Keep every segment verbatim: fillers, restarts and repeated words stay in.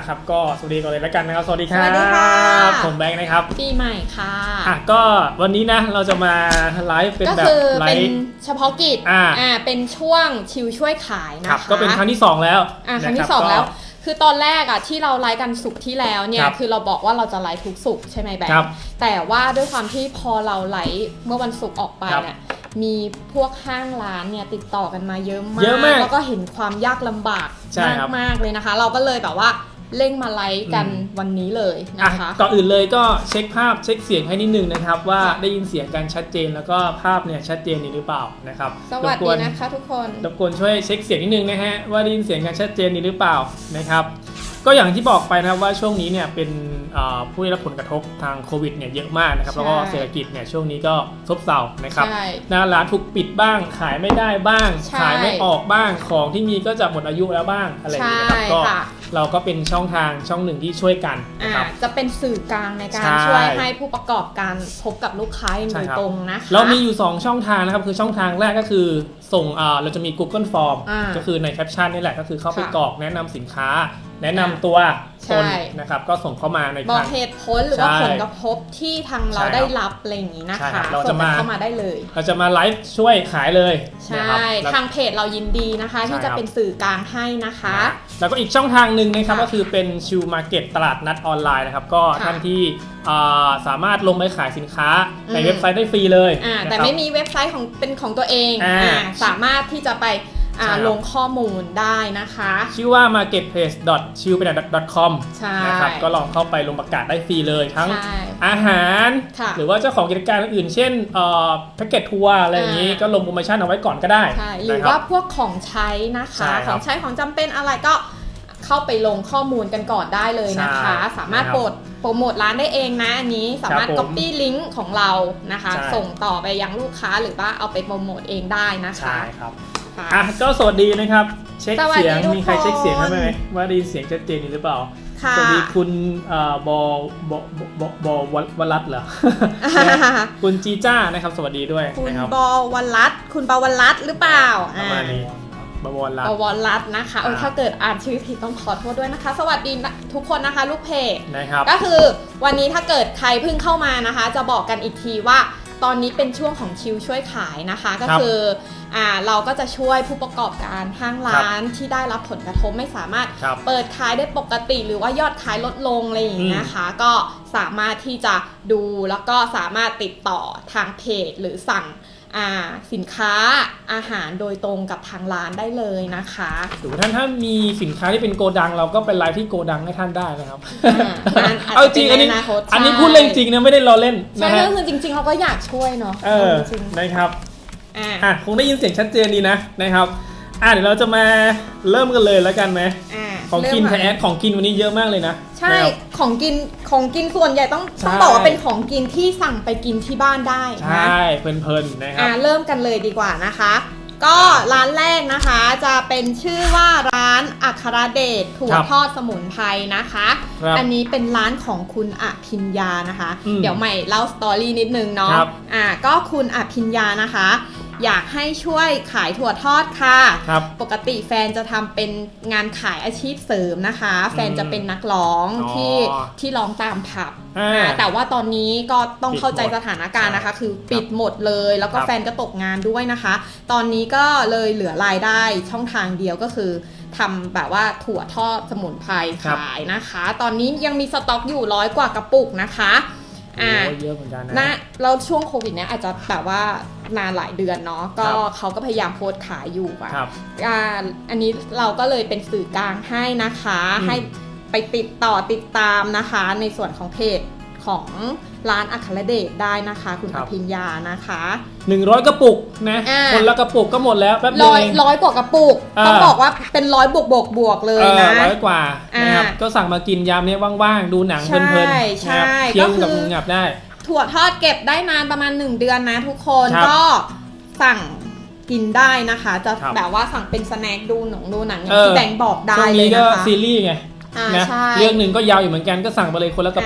ครับก็สวัสดีก่อนเลยแล้วกันนะครับสวัสดีครับสวัสดีค่ะผมแบงค์นะครับปีใหม่ค่ะอ่ะก็วันนี้นะเราจะมาไลฟ์เป็นแบบไลฟ์เฉพาะกิจอ่าอ่าเป็นช่วงชิวช่วยขายนะคะก็เป็นครั้งที่สองแล้วอ่าครั้งที่สองแล้วคือตอนแรกอ่ะที่เราไลฟ์กันศุกร์ที่แล้วเนี่ยคือเราบอกว่าเราจะไลฟ์ทุกศุกร์ใช่ไหมแบงค์แต่ว่าด้วยความที่พอเราไลฟ์เมื่อวันศุกร์ออกไปเนี่ยมีพวกห้างร้านเนี่ยติดต่อกันมาเยอะมากแล้วก็เห็นความยากลำบากมากมากเลยนะคะเราก็เลยแบบว่าเร่งมาไลฟ์กันวันนี้เลยนะคะก่อนอื่นเลยก็เช็คภาพเช็คเสียงให้นิดนึงนะครับว่าได้ยินเสียงกันชัดเจนแล้วก็ภาพเนี่ยชัดเจนหรือเปล่านะครับสวัสดีนะคะทุกคนรบกวนช่วยเช็คเสียงนิดนึงนะฮะว่าได้ยินเสียงกันชัดเจนหรือเปล่านะครับก็อย่างที่บอกไปนะครับว่าช่วงนี้เนี่ยเป็นผู้ได้รับผลกระทบทางโควิดเนี่ยเยอะมากนะครับแล้วก็เศรษฐกิจเนี่ยช่วงนี้ก็ซบเซานะครับหน้าร้านถูกปิดบ้างขายไม่ได้บ้างขายไม่ออกบ้างของที่มีก็จะหมดอายุแล้วบ้างอะไรอย่างเงี้ยครับก็เราก็เป็นช่องทางช่องหนึ่งที่ช่วยกันนะครับจะเป็นสื่อกลางในการช่วยให้ผู้ประกอบการพบกับลูกค้าโดยตรงนะคะเรามีอยู่สองช่องทางนะครับคือช่องทางแรกก็คือส่งเราจะมี Google Form ก็คือในแคปชั่นนี่แหละก็คือเข้าไปกรอกแนะนำสินค้าแนะนำตัวตนนะครับก็ส่งเข้ามาในบอกเหตุผลหรือว่าผลกระทบที่ทางเราได้รับอะไรอย่างนี้นะคะเราจะมาเข้ามาได้เลยเราจะมาไลฟ์ช่วยขายเลยใช่ทางเพจเรายินดีนะคะที่จะเป็นสื่อกลางให้นะคะแล้วก็อีกช่องทางหนึ่งนะครับก็คือเป็นชิลมาร์เก็ตตลาดนัดออนไลน์นะครับก็ท่านที่สามารถลงไปขายสินค้าในเว็บไซต์ได้ฟรีเลยแต่ไม่มีเว็บไซต์ของเป็นของตัวเองสามารถที่จะไปลงข้อมูลได้นะคะชื่อว่า มาร์เก็ตเพลส ดอท ชิลไปไหน ดอท คอม นะครับก็ลองเข้าไปลงประกาศได้ฟรีเลยทั้งอาหารหรือว่าเจ้าของกิจการอื่นเช่นแพ็กเกจทัวร์อะไรอย่างนี้ก็ลงโปรโมชั่นเอาไว้ก่อนก็ได้หรือว่าพวกของใช้นะคะของใช้ของจำเป็นอะไรก็เข้าไปลงข้อมูลกันก่อนได้เลยนะคะสามารถโปรดโปรโมทร้านได้เองนะอันนี้สามารถ copy ลิงก์ของเรานะคะส่งต่อไปยังลูกค้าหรือว่าเอาไปโปรโมทเองได้นะคะใช่ครับอ่ะก็สวัสดีนะครับเช็คเสียงมีใครเช็คเสียงไหมว่าได้ยินเสียงชัดเจนหรือเปล่าสวัสดีคุณบอบอบอบวรัตน์เหรอคุณจีจ้านะครับสวัสดีด้วยคุณบอวรัตน์คุณบอวรัตน์หรือเปล่าประมาณนี้บวรรัตน์บวรรัตน์นะคะเออถ้าเกิดอ่านชื่อผิดต้องขอโทษด้วยนะคะสวัสดีทุกคนนะคะลูกเพจนะครับก็คือวันนี้ถ้าเกิดใครเพิ่งเข้ามานะคะจะบอกกันอีกทีว่าตอนนี้เป็นช่วงของชิลช่วยขายนะคะก็คืออ่าเราก็จะช่วยผู้ประกอบการห้างร้านที่ได้รับผลกระทบไม่สามารถเปิดขายได้ปกติหรือว่ายอดขายลดลงอะไรอย่างนี้นะคะก็สามารถที่จะดูแล้วก็สามารถติดต่อทางเพจหรือสั่งสินค้าอาหารโดยตรงกับทางร้านได้เลยนะคะหรือท่านถ้ามีสินค้าที่เป็นโกดังเราก็เป็นไลฟ์ที่โกดังให้ท่านได้นะครับเอาจริงอันนี้อันนี้พูดเล่นจริงนะไม่ได้ล้อเล่นใช่ก็คือจริงๆเราก็อยากช่วยเนาะเออนะครับอ่ะคงได้ยินเสียงชัดเจนดีนะนะครับอ่ะเดี๋ยวเราจะมาเริ่มกันเลยแล้วกันไหมของกินแท้ของกินวันนี้เยอะมากเลยนะใช่ของกินของกินส่วนใหญ่ต้องต้องบอกว่าเป็นของกินที่สั่งไปกินที่บ้านได้นะใช่เพลินๆนะครับอ่าเริ่มกันเลยดีกว่านะคะก็ร้านแรกนะคะจะเป็นชื่อว่าร้านอัครเดชถั่วทอดสมุนไพรนะคะอันนี้เป็นร้านของคุณอภิญญานะคะเดี๋ยวใหม่เล่าสตอรี่นิดนึงเนาะอ่าก็คุณอภิญญานะคะอยากให้ช่วยขายถั่วทอดค่ะปกติแฟนจะทำเป็นงานขายอาชีพเสริมนะคะแฟนจะเป็นนักร้องที่ที่ร้องตามผับแต่ว่าตอนนี้ก็ต้องเข้าใจสถานการณ์นะคะคือปิดหมดเลยแล้วก็แฟนก็ตกงานด้วยนะคะตอนนี้ก็เลยเหลือรายได้ช่องทางเดียวก็คือทำแบบว่าถั่วทอดสมุนไพรขายนะคะตอนนี้ยังมีสต็อกอยู่ร้อยกว่ากระปุกนะคะอ่าเยอะเหมือนกันนะแล้วช่วงโควิดเนี้ยอาจจะแบบว่านานหลายเดือนเนาะก็เขาก็พยายามโพสต์ขายอยู่อ่ะอ่าอันนี้เราก็เลยเป็นสื่อกลางให้นะคะให้ไปติดต่อติดตามนะคะในส่วนของเพจของร้านอัครเดชได้นะคะคุณอภิญญานะคะหนึ่งร้อยกระปุกนะคนละกระปุกก็หมดแล้วแป๊บเดียวร้อยร้อยกว่ากระปุกต้องบอกว่าเป็นร้อยบวกบวกบวกเลยนะร้อยกว่านะครับก็สั่งมากินยามนี้ว่างๆดูหนังเพลินๆใช่เคี้ยวกับงับได้ถั่วทอดเก็บได้นานประมาณหนึ่งเดือนนะทุกคนก็สั่งกินได้นะคะจะแบบว่าสั่งเป็นสแน็คดูหนังดูหนังอย่างที่แบงค์บอกได้เลยนะคะซีรีส์ไงนะเรื่องหนึ่งก็ยาวอยู่เหมือนกันก็สั่งไปเลยคนละกระปุก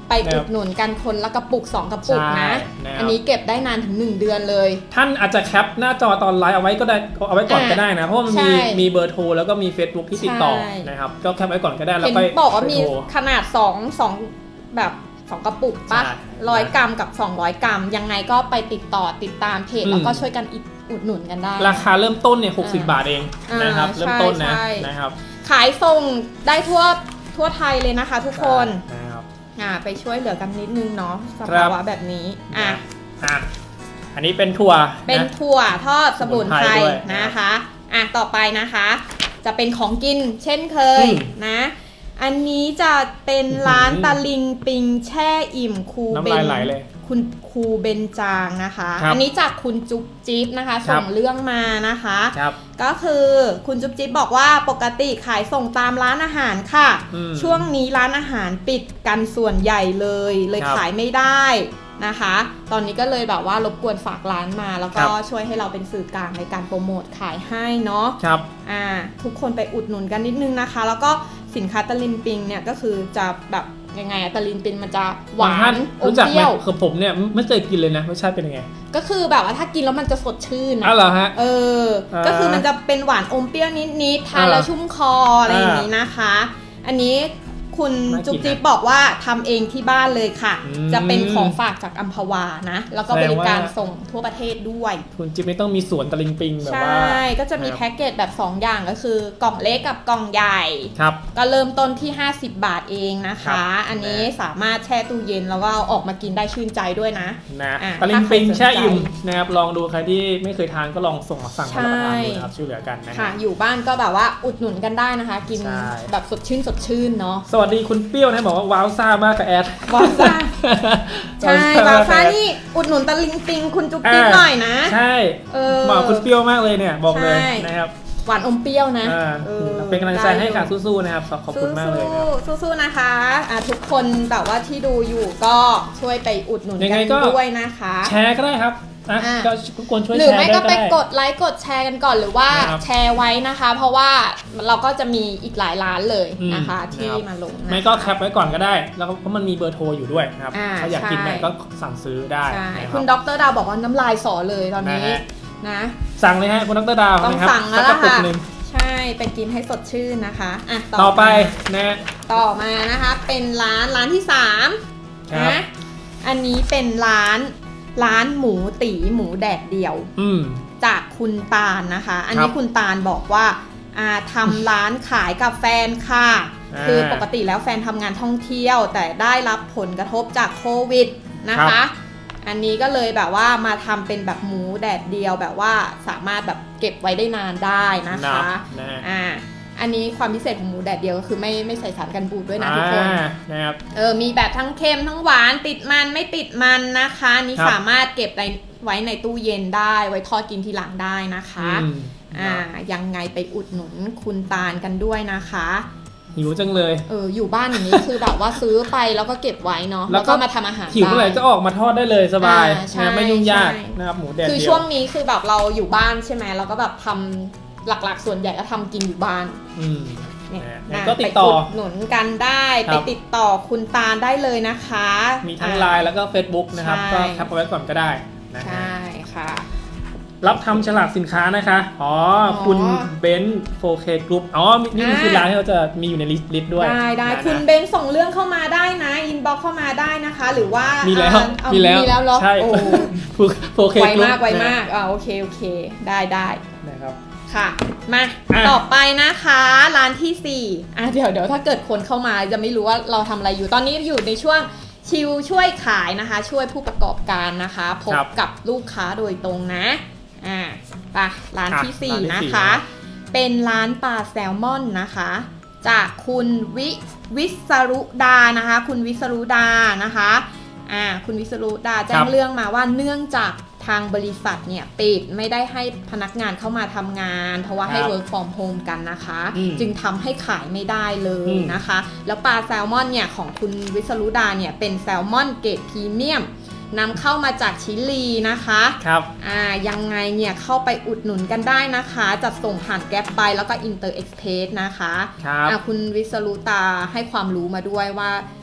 ไปอุดหนุนกันคนละกระปุกสองกระปุกนะอันนี้เก็บได้นานถึงหนึ่งเดือนเลยท่านอาจจะแคปหน้าจอตอนไลฟ์เอาไว้ก็ได้เอาไว้ก่อนก็ได้นะเพราะมันมีมีเบอร์โทรแล้วก็มี Facebook ที่ติดต่อนะครับก็แคปไว้ก่อนก็ได้แล้วไปบอกว่ามีขนาดสอง สองแบบสองกระปุกป่ะร้อยกรัมกับสองร้อยกรัมยังไงก็ไปติดต่อติดตามเพจแล้วก็ช่วยกันอุดหนุนกันได้ราคาเริ่มต้นเนี่ยหกสิบบาทเองนะครับเริ่มต้นนะนะครับขายส่งได้ทั่วทั่วไทยเลยนะคะทุกคนอ่าไปช่วยเหลือกันนิดนึงเนาะสภาวะแบบนี้อ่ะอ่ะอันนี้เป็นถั่วเป็นถั่วทอดสมุนไพรนะคะอ่ะต่อไปนะคะจะเป็นของกินเช่นเคยนะอันนี้จะเป็นร้านตะลิงปิงแช่อิ่มคูเบนคุณครูเบนจางนะคะอันนี้จากคุณจุ๊บจิ๊บนะคะส่งเรื่องมานะคะก็คือคุณจุ๊บจิ๊บบอกว่าปกติขายส่งตามร้านอาหารค่ะช่วงนี้ร้านอาหารปิดกันส่วนใหญ่เลยเลยขายไม่ได้นะคะตอนนี้ก็เลยแบบว่ารบกวนฝากร้านมาแล้วก็ช่วยให้เราเป็นสื่อกลางในการโปรโมทขายให้เนาะครับอ่าทุกคนไปอุดหนุนกันนิดนึงนะคะแล้วก็สินค้าตะลิงปิงเนี่ยก็คือจะแบบยังไงตะลิงปิงมันจะหวานอมเปรี้ยวคือผมเนี่ยไม่เคยกินเลยนะรสชาติเป็นยังไงก็คือแบบว่าถ้ากินแล้วมันจะสดชื่นนะอ๋อเหรอฮะเออก็คือมันจะเป็นหวานอมเปรี้ยวนิดๆทานแล้วชุ่มคออะไรอย่างนี้นะคะอันนี้คุณจุ๊บจิ๊บบอกว่าทำเองที่บ้านเลยค่ะจะเป็นของฝากจากอัมพวานะแล้วก็บริการส่งทั่วประเทศด้วยคุณจิ๊บไม่ต้องมีสวนตะลิงปิงแบบว่าใช่ก็จะมีแพ็กเกจแบบสองอย่างก็คือกล่องเล็กกับกล่องใหญ่ครับก็เริ่มต้นที่ห้าสิบบาทเองนะคะอันนี้สามารถแช่ตู้เย็นแล้วก็ออกมากินได้ชื่นใจด้วยนะนะตะลิงปิงแช่อิ่มนะครับลองดูใครที่ไม่เคยทานก็ลองส่งมาสั่งมาทานดูนะครับช่วยเหลือกันนะค่ะอยู่บ้านก็แบบว่าอุดหนุนกันได้นะคะกินแบบสดชื่นสดชื่นเนาะสวัสดีคุณเปรี้ยวนะบอกว่าว้าวซ่ามากกับแอดว้าวซ่าใช่ว้าวซ่านี่อุดหนุนตะลิงปิงคุณจุ๊บจิ๊บหน่อยนะใช่เหมาะคุณเปรี้ยวมากเลยเนี่ยบอกเลยนะครับหวานอมเปรี้ยวนะเป็นกำลังใจให้ค่ะสู้ๆนะครับขอบคุณมากเลยสู้ๆนะคะทุกคนแบบว่าที่ดูอยู่ก็ช่วยไปอุดหนุนกันด้วยนะคะแชร์ก็ได้ครับก็ทุกคนช่วยแชร์หรือไม่ก็ไปกดไลค์กดแชร์กันก่อนหรือว่าแชร์ไว้นะคะเพราะว่าเราก็จะมีอีกหลายร้านเลยนะคะที่มาลงไม่ก็แคปไว้ก่อนก็ได้แล้วเพราะมันมีเบอร์โทรอยู่ด้วยนะครับถ้าอยากกินเนี่ยก็สั่งซื้อได้คุณดร.ดาวบอกว่าน้ำลายสอเลยตอนนี้นะสั่งเลยฮะคุณดร.ดาวต้องสั่งแล้วล่ะค่ะใช่ไปกินให้สดชื่นนะคะอ่ะต่อไปนะต่อมานะคะเป็นร้านร้านที่สามนะอันนี้เป็นร้านร้านหมูตีหมูแดดเดียวจากคุณตาลนะคะอันนี้คุณตาลบอกว่าทำร้านขายกับแฟนค่ะคือปกติแล้วแฟนทำงานท่องเที่ยวแต่ได้รับผลกระทบจากโควิดนะคะอันนี้ก็เลยแบบว่ามาทำเป็นแบบหมูแดดเดียวแบบว่าสามารถแบบเก็บไว้ได้นานได้นะคะอ่าอันนี้ความพิเศษของหมูแดดเดียวก็คือไม่ไม่ใส่สารกันบูดด้วยนะทุกคนนะครับเออมีแบบทั้งเค็มทั้งหวานติดมันไม่ติดมันนะคะนี่สามารถเก็บไว้ในตู้เย็นได้ไว้ทอดกินทีหลังได้นะคะอ่ายังไงไปอุดหนุนคุณตาลกันด้วยนะคะหิวจังเลยเอออยู่บ้านอย่างนี้คือแบบว่าซื้อไปแล้วก็เก็บไว้เนาะแล้วก็มาทำอาหารหิวเมื่อไหร่ก็ออกมาทอดได้เลยสบายไม่ยุ่งยากนะครับหมูแดดเดียวคือช่วงนี้คือแบบเราอยู่บ้านใช่ไหมเราก็แบบทำหลักๆส่วนใหญ่ก็ทำกินอยู่บ้านเนี่ยก็ติดต่อหนุนกันได้ไปติดต่อคุณตาลได้เลยนะคะมีทั้งไลน์แล้วก็ Facebook นะครับก็แคปเอาไว้ก่อนก็ได้นะใช่ค่ะรับทำฉลากสินค้านะคะอ๋อคุณเบนซ์ โฟร์เค Group อ๋อนี่คือร้านที่เราจะมีอยู่ในลิสต์ลิสต์ด้วยได้ได้คุณเบนซ์ส่งเรื่องเข้ามาได้นะอินบ็อกซ์เข้ามาได้นะคะหรือว่ามีแล้วมีแล้วมีแล้วเหรอใช่ โฟร์เค Group ไวมากไวมากอ่าโอเคโอเคได้ได้นะครับค่ะมาต่อไปนะคะร้านที่สี่อ่ะเดี๋ยวเดี๋ยวถ้าเกิดคนเข้ามาจะไม่รู้ว่าเราทำอะไรอยู่ตอนนี้อยู่ในช่วงชิลช่วยขายนะคะช่วยผู้ประกอบการนะคะพบกับลูกค้าโดยตรงนะอ่าไปร้านที่สี่นะคะเป็นร้านปลาแซลมอนนะคะจากคุณวิวิศรุดานะคะคุณวิศรุดานะคะอ่าคุณวิศรุดาแจ้งเรื่องมาว่าเนื่องจากทางบริษัทเนี่ยปิดไม่ได้ให้พนักงานเข้ามาทำงานเพราะว่าให้ work from home กันนะคะจึงทำให้ขายไม่ได้เลยนะคะแล้วปลาแซลมอนเนี่ยของคุณวิศรุดาเนี่ยเป็นแซลมอนเกรดพรีเมียมนำเข้ามาจากชิลีนะคะครับอ่ายังไงเนี่ยเข้าไปอุดหนุนกันได้นะคะจัดส่งผ่านแก๊ปไปแล้วก็อินเตอร์เอ็กซ์เพรสนะคะครับอ่าคุณวิศรุตาให้ความรู้มาด้วยว่า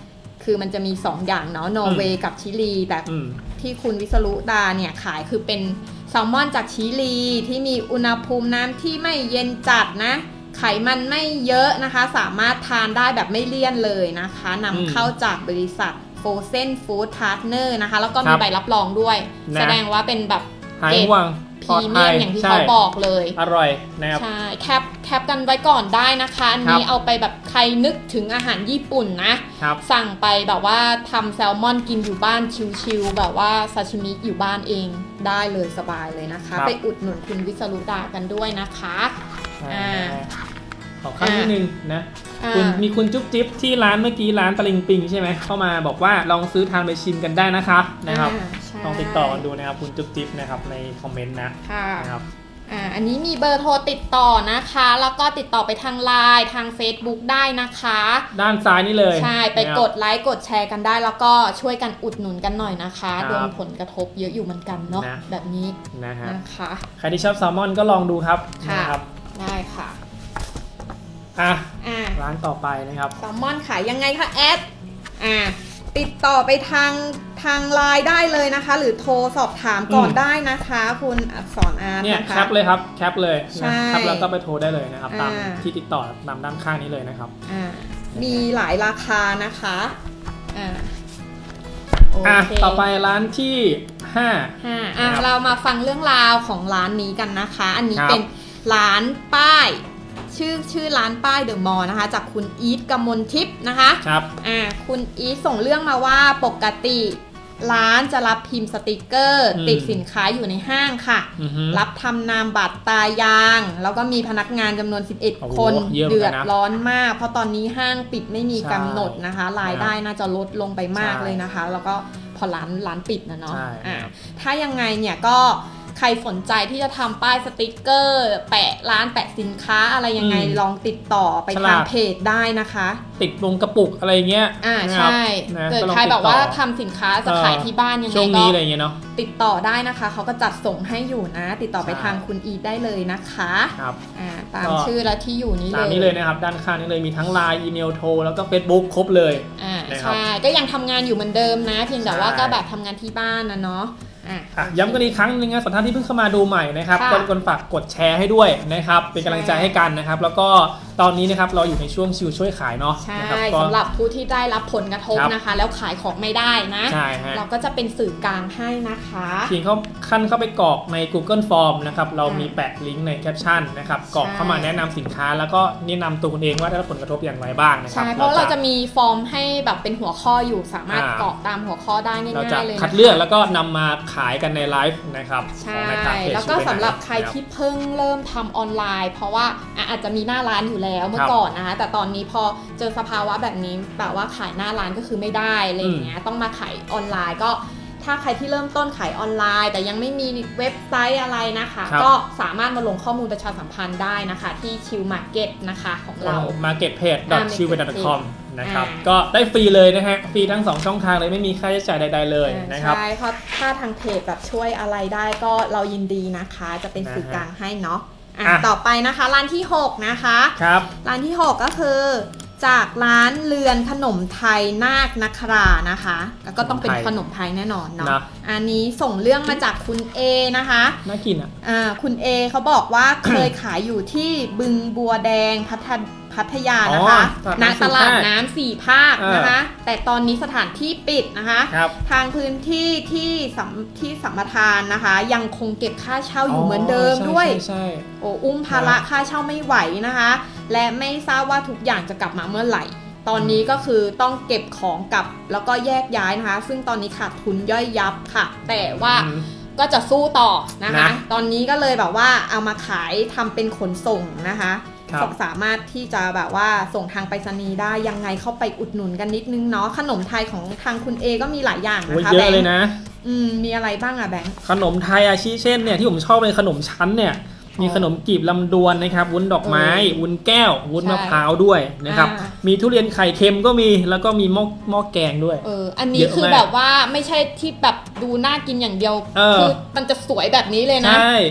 คือมันจะมีสองอย่างเนาะนอร์เวย์กับชิลีแต่ที่คุณวิศรุดาเนี่ยขายคือเป็นแซลมอนจากชิลีที่มีอุณหภูมิน้ำที่ไม่เย็นจัดนะไขมันไม่เยอะนะคะสามารถทานได้แบบไม่เลี่ยนเลยนะคะนำเข้าจากบริษัท Frozen Food Partner นะคะแล้วก็มีใบรับรองด้วยแสดงว่าเป็นแบบหายห่วงพรีเมียมอย่างที่เขาบอกเลยอร่อยนะครับใช่แคปแคปกันไว้ก่อนได้นะคะอันนี้เอาไปแบบใครนึกถึงอาหารญี่ปุ่นนะสั่งไปแบบว่าทำแซลมอนกินอยู่บ้านชิลๆแบบว่าซาชิมิอยู่บ้านเองได้เลยสบายเลยนะคะไปอุดหนุนคุณวิศรุดากันด้วยนะคะอ่าขอข้าวนิดนึงนะคุณมีคุณจุ๊บจิ๊บที่ร้านเมื่อกี้ร้านตะลิงปิงใช่ไหมเข้ามาบอกว่าลองซื้อทานไปชิมกันได้นะคะนะครับลองติดต่อกันดูนะครับคุณจุ๊บจิ๊บนะครับในคอมเมนต์นะนะครับอ่าอันนี้มีเบอร์โทรติดต่อนะคะแล้วก็ติดต่อไปทางไลน์ทาง Facebook ได้นะคะด้านซ้ายนี่เลยใช่ไปกดไลค์กดแชร์กันได้แล้วก็ช่วยกันอุดหนุนกันหน่อยนะคะโดนผลกระทบเยอะอยู่เหมือนกันเนาะแบบนี้นะคะใครที่ชอบแซลมอนก็ลองดูครับนะครับได้ค่ะอ่ะร้านต่อไปนะครับแซลมอนขายยังไงคะแอดอ่าติดต่อไปทางทางไลน์ได้เลยนะคะหรือโทรสอบถามก่อนได้นะคะคุณอักษรอาร์ตเนี่ยแคปเลยครับแคปเลยนะแคปแล้วก็ไปโทรได้เลยนะครับตามที่ติดต่อตามด้านข้างนี้เลยนะครับมีหลายราคานะคะอ่าอ่ะต่อไปร้านที่ห้าอ่ะเรามาฟังเรื่องราวของร้านนี้กันนะคะอันนี้เป็นร้านป้ายชื่อชื่อร้านป้ายเดอะมอลล์นะคะจากคุณอีทกมลทิพย์นะคะครับอ่าคุณอีทส่งเรื่องมาว่าปกติร้านจะรับพิมพ์สติกเกอร์ติดสินค้าอยู่ในห้างค่ะรับทำนามบัตรตายางแล้วก็มีพนักงานจำนวนสิบเอ็ดคนเดือดร้อนมากเพราะตอนนี้ห้างปิดไม่มีกำหนดนะคะรายได้น่าจะลดลงไปมากเลยนะคะแล้วก็พอร้านร้านปิดนะเนาะอ่าถ้ายังไงเนี่ยก็ใครสนใจที่จะทำป้ายสติกเกอร์แปะร้านแปะสินค้าอะไรยังไงลองติดต่อไปทางเพจได้นะคะติดลงกระปุกอะไรเงี้ยอ่าใช่เกิดใครแบบว่าทำสินค้าจะขายที่บ้านยังไงก็ติดต่อได้นะคะเขาก็จัดส่งให้อยู่นะติดต่อไปทางคุณอีได้เลยนะคะครับอ่าตามชื่อและที่อยู่นี้เลยตามนี้เลยนะครับด้านข้างนี้เลยมีทั้งไลน์อีเมลโทรแล้วก็ Facebook ครบเลยอ่าใช่ก็ยังทำงานอยู่เหมือนเดิมนะเพียงแต่ว่าก็แบบทำงานที่บ้านนะเนาะย้ำกันอีกครั้งนึงนะสำหรับท่านที่เพิ่งเข้ามาดูใหม่นะครับก็กดฝากกดแชร์ให้ด้วยนะครับเป็นกำลังใจให้กันนะครับแล้วก็ตอนนี้นะครับเราอยู่ในช่วงชิวช่วยขายเนาะใช่สำหรับผู้ที่ได้รับผลกระทบนะคะแล้วขายของไม่ได้นะเราก็จะเป็นสื่อกลางให้นะคะเพียงเขาขั้นเข้าไปกรอกใน Google Form นะครับเรามีแปะลิงก์ในแคปชั่นนะครับกรอกเข้ามาแนะนำสินค้าแล้วก็แนะนำตัวคุณเองว่าได้รับผลกระทบอย่างไรบ้างนะครับใช่เพราะเราจะมีฟอร์มให้แบบเป็นหัวข้ออยู่สามารถกรอกตามหัวข้อได้ง่ายๆเลยคัดเลือกแล้วก็นำมาขายกันในไลฟ์นะครับใช่แล้วก็สำหรับใครที่เพิ่งเริ่มทำออนไลน์เพราะว่าอาจจะมีหน้าร้านอยู่แล้วเมื่อก่อนนะคะแต่ตอนนี้พอเจอสภาวะแบบนี้แบบว่าขายหน้าร้านก็คือไม่ได้อะไรอย่างเงี้ยต้องมาขายออนไลน์ก็ถ้าใครที่เริ่มต้นขายออนไลน์แต่ยังไม่มีเว็บไซต์อะไรนะคะก็สามารถมาลงข้อมูลประชาสัมพันธ์ได้นะคะที่ชิลมาร์เก็ตนะคะของเรามาร์เก็ตเพจ ดอท ชิล ดอท คอม นะครับก็ได้ฟรีเลยนะฮะฟรีทั้งสองช่องทางเลยไม่มีค่าใช้จ่ายใดๆเลยนะครับใช่เพราะถ้าทางเพจแบบช่วยอะไรได้ก็เรายินดีนะคะจะเป็นสื่อกลางให้เนาะต่อไปนะคะร้านที่หกนะคะครับร้านที่หกก็คือจากร้านเรือนขนมไทยนาคนครานะคะแล้วก็ต้องเป็นขนมไทยแน่นอนเนาะอันนี้ส่งเรื่องมาจากคุณเอนะคะน่ากินอ่ะอ่าคุณเอเขาบอกว่าเคยขายอยู่ที่บึงบัวแดงพัทพัทยานะคะณตลาดน้ำสี่ภาคนะคะแต่ตอนนี้สถานที่ปิดนะคะทางพื้นที่ที่สัมที่สัมปทานนะคะยังคงเก็บค่าเช่าอยู่เหมือนเดิมด้วยโอ้อุ้มภาระค่าเช่าไม่ไหวนะคะและไม่ทราบว่าทุกอย่างจะกลับมาเมื่อไหร่ตอนนี้ก็คือต้องเก็บของกลับแล้วก็แยกย้ายนะคะซึ่งตอนนี้ขาดทุนย่อยยับค่ะแต่ว่าก็จะสู้ต่อนะคะตอนนี้ก็เลยแบบว่าเอามาขายทำเป็นขนส่งนะคะสามารถที่จะแบบว่าส่งทางไปรษณีย์ได้ยังไงเข้าไปอุดหนุนกันนิดนึงเนาะขนมไทยของทางคุณเอก็มีหลายอย่างนะคะแบงค์เยอะเลยนะอืมมีอะไรบ้างอะแบงค์ขนมไทยอาชีเช่นเนี่ยที่ผมชอบเลยขนมชั้นเนี่ยมีขนมกีบลำดวนนะครับวุ้นดอกไม้วุ้นแก้ววุ้นมะพร้าวด้วยนะครับมีทุเรียนไข่เค็มก็มีแล้วก็มีหม้อหม้อแกงด้วยเอออันนี้คือแบบว่าไม่ใช่ที่แบบดูน่ากินอย่างเดียวคือมันจะสวยแบบนี้เลยนะใช่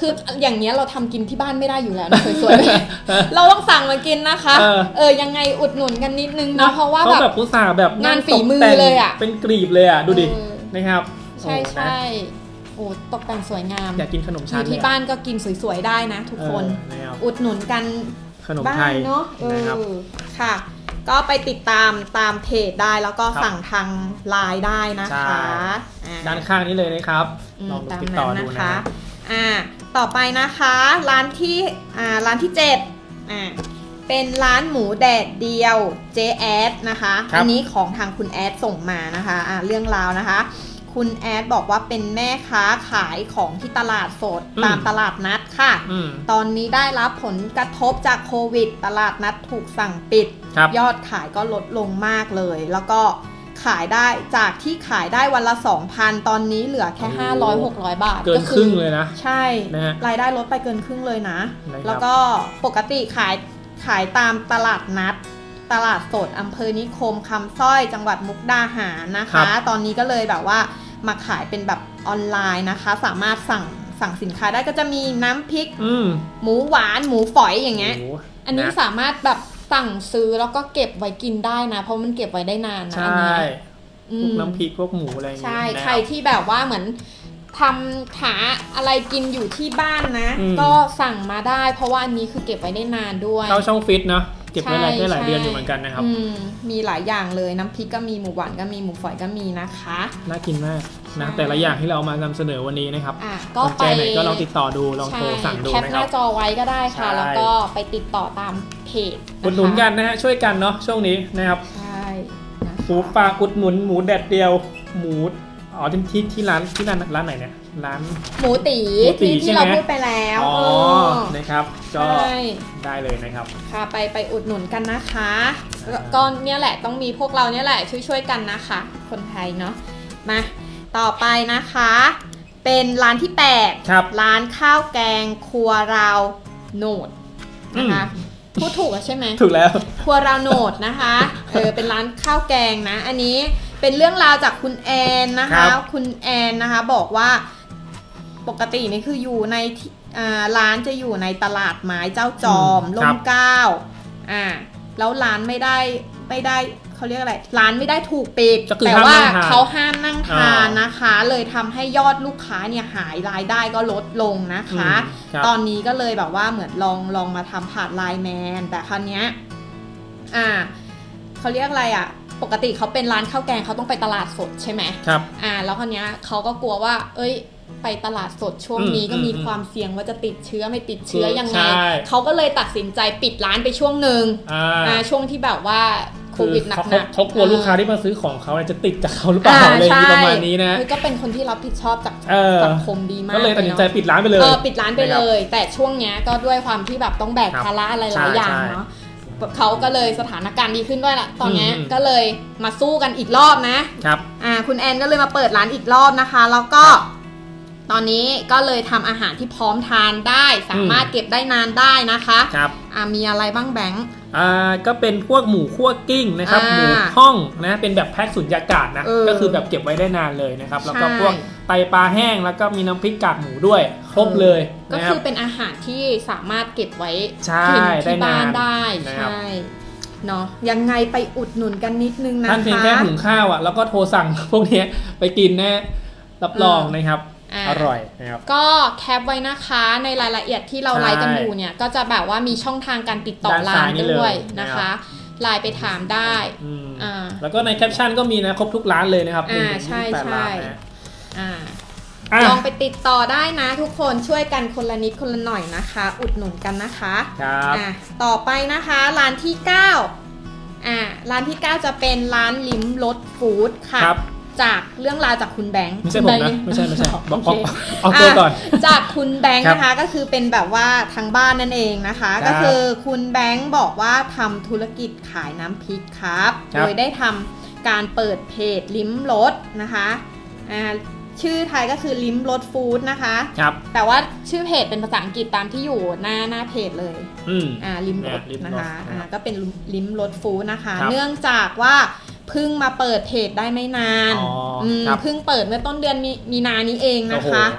คืออย่างเงี้ยเราทำกินที่บ้านไม่ได้อยู่แล้วนะสวยๆเราต้องสั่งมากินนะคะเออยังไงอุดหนุนกันนิดนึงนะเพราะว่าแบบผู้สาแบบงานฝีมือเลยอ่ะเป็นกรีบเลยอ่ะดูดินะครับใช่ใช่โอ้ตกแต่งสวยงามอยากกินขนมชั้นอยู่ที่บ้านก็กินสวยๆได้นะทุกคนอุดหนุนกันขนมไทยเนาะเออค่ะก็ไปติดตามตามเพจได้แล้วก็สั่งทางไลน์ได้นะคะด้านข้างนี้เลยนะครับลองติดต่อดูนะคะอ่าต่อไปนะคะร้านที่อ่าร้านที่เจ็ดอ่าเป็นร้านหมูแดดเดียวเจ๊แอดนะคะอันนี้ของทางคุณแอดส่งมานะคะอ่าเรื่องราวนะคะคุณแอดบอกว่าเป็นแม่ค้าขายของที่ตลาดสดตามตลาดนัดค่ะตอนนี้ได้รับผลกระทบจากโควิดตลาดนัดถูกสั่งปิดยอดขายก็ลดลงมากเลยแล้วก็ขายได้จากที่ขายได้วันละ สองพัน ตอนนี้เหลือแค่ห้าร้อย หกร้อยบาทเกินครึ่งเลยนะใช่รายได้ลดไปเกินครึ่งเลยนะแล้วก็ปกติขายขายตามตลาดนัดตลาดสดอำเภอนิคมคำสร้อยจังหวัดมุกดาหารนะคะตอนนี้ก็เลยแบบว่ามาขายเป็นแบบออนไลน์นะคะสามารถสั่งสั่งสินค้าได้ก็จะมีน้ำพริกหมูหวานหมูฝอยอย่างเงี้ยอันนี้สามารถแบบสั่งซื้อแล้วก็เก็บไว้กินได้นะเพราะมันเก็บไว้ได้นานนะอันนี้พวกน้ำพริกพวกหมูอะไรอย่างเงี้ยใช่ใครที่แบบว่าเหมือนทำหาอะไรกินอยู่ที่บ้านนะก็สั่งมาได้เพราะว่าอันนี้คือเก็บไว้ได้นานด้วยเข้าช่องฟิตเนาะเก็บไว้หลายได้หลายเดือนอยู่เหมือนกันนะครับมีหลายอย่างเลยน้ำพริกก็มีหมูหวานก็มีหมูฝอยก็มีนะคะน่ากินมากนะแต่ละอย่างที่เราเอามานำเสนอวันนี้นะครับก็ไปไหนก็ลองติดต่อดูลองโทรสั่งดูนะครับแคปหน้าจอไว้ก็ได้ค่ะแล้วก็ไปติดต่อตามเพจอุดหนุนกันนะฮะช่วยกันเนาะช่วงนี้นะครับใช่หมูฝากอุดหนุนหมูแดดเดียวหมูอ๋อที่ที่ร้านที่ร้านร้านไหนเนี่ยร้านหมูตีที่ที่เราพูดไปแล้วอ๋อนะครับก็ได้เลยนะครับค่ะไปไปอุดหนุนกันนะคะก็เนี่ยแหละต้องมีพวกเราเนี่ยแหละช่วยๆกันนะคะคนไทยเนาะมาต่อไปนะคะเป็นร้านที่แปดร้านข้าวแกงครัวเราโหนดนะคะพูดถูกใช่ไหมถูกแล้วครัวเราโหนดนะคะเออเป็นร้านข้าวแกงนะอันนี้เป็นเรื่องราวจากคุณแอนนะคะคุณแอนนะคะบอกว่าปกตินี่คืออยู่ในร้านจะอยู่ในตลาดไม้เจ้าจอมร่มเกล้าอ่าแล้วร้านไม่ได้ไม่ได้เขาเรียกอะไรร้านไม่ได้ถูกปิดแต่ว่าเขาห้ามนั่งทานนะคะเลยทำให้ยอดลูกค้าเนี่ยหายรายได้ก็ลดลงนะคะตอนนี้ก็เลยแบบว่าเหมือนลองลองมาทำผ่านไลน์แมนแต่ครั้งเนี้ยอ่าเขาเรียกอะไรอ่ะปกติเขาเป็นร้านข้าวแกงเขาต้องไปตลาดสดใช่ไหมครับอ่าแล้วคราวนี้เขาก็กลัวว่าเอ้ยไปตลาดสดช่วงนี้ก็มีความเสี่ยงว่าจะติดเชื้อไม่ติดเชื้อยังไงเขาก็เลยตัดสินใจปิดร้านไปช่วงหนึ่งอ่าช่วงที่แบบว่าโควิดหนักๆเขากลัวลูกค้าที่มาซื้อของเขาจะติดจากเขาหรือเปล่าอะไรประมาณนี้นะก็เป็นคนที่รับผิดชอบจากสังคมดีมากก็เลยตัดสินใจปิดร้านไปเลยเออปิดร้านไปเลยแต่ช่วงนี้ก็ด้วยความที่แบบต้องแบกภาระอะไรหลายอย่างเนาะเขาก็เลยสถานการณ์ดีขึ้นด้วยละตอนนี้ก็เลยมาสู้กันอีกรอบนะครับอ่าคุณแอนก็เลยมาเปิดร้านอีกรอบนะคะแล้วก็ตอนนี้ก็เลยทำอาหารที่พร้อมทานได้สามารถเก็บได้นานได้นะคะครับอ่ามีอะไรบ้างแบงค์อ่าก็เป็นพวกหมูคั่วกิ้งนะครับหมูห้องนะเป็นแบบแพ็คสุญญากาศนะก็คือแบบเก็บไว้ได้นานเลยนะครับแล้วก็พวกไตปลาแห้งแล้วก็มีน้ำพริกกากหมูด้วยครบเลยก็คือเป็นอาหารที่สามารถเก็บไว้กินที่บ้านได้ใช่เนาะยังไงไปอุดหนุนกันนิดนึงนะคะท่านเพียงแค่หุงข้าวอ่ะแล้วก็โทรสั่งพวกนี้ไปกินแน่รับรองนะครับอร่อยนะครับก็แคปไว้นะคะในรายละเอียดที่เราไลฟ์กันอยู่เนี่ยก็จะแบบว่ามีช่องทางการติดต่อร้านด้วยนะคะไลน์ไปถามได้อ่าแล้วก็ในแคปชั่นก็มีนะครบทุกร้านเลยนะครับอ่าใช่ใช่อ่าลองไปติดต่อได้นะทุกคนช่วยกันคนละนิดคนละหน่อยนะคะอุดหนุนกันนะคะครับอ่าต่อไปนะคะร้านที่เก้าอ่าร้านที่เก้าจะเป็นร้านลิ้มรสฟู้ดค่ะจากเรื่องราวจากคุณแบงค์ไม่ใช่ผมนะไม่ใช่ไม่ใช่บอกเอาตัวก่อนจากคุณแบงค์นะคะก็คือเป็นแบบว่าทางบ้านนั่นเองนะคะก็คือคุณแบงค์บอกว่าทำธุรกิจขายน้ำพริกครับโดยได้ทำการเปิดเพจลิ้มรสนะคะอ่าชื่อไทยก็คือลิ้มรสฟู้ดนะคะครับแต่ว่าชื่อเพจเป็นภาษาอังกฤษตามที่อยู่หน้าหน้าเพจเลยอืมอ่าลิ้มรสนะคะอ่าก็เป็นลิ้มรสฟู้ดนะคะเนื่องจากว่าเพิ่งมาเปิดเพจได้ไม่นานเพิ่งเปิดเมื่อต้นเดือนมีนานี้เองนะคะ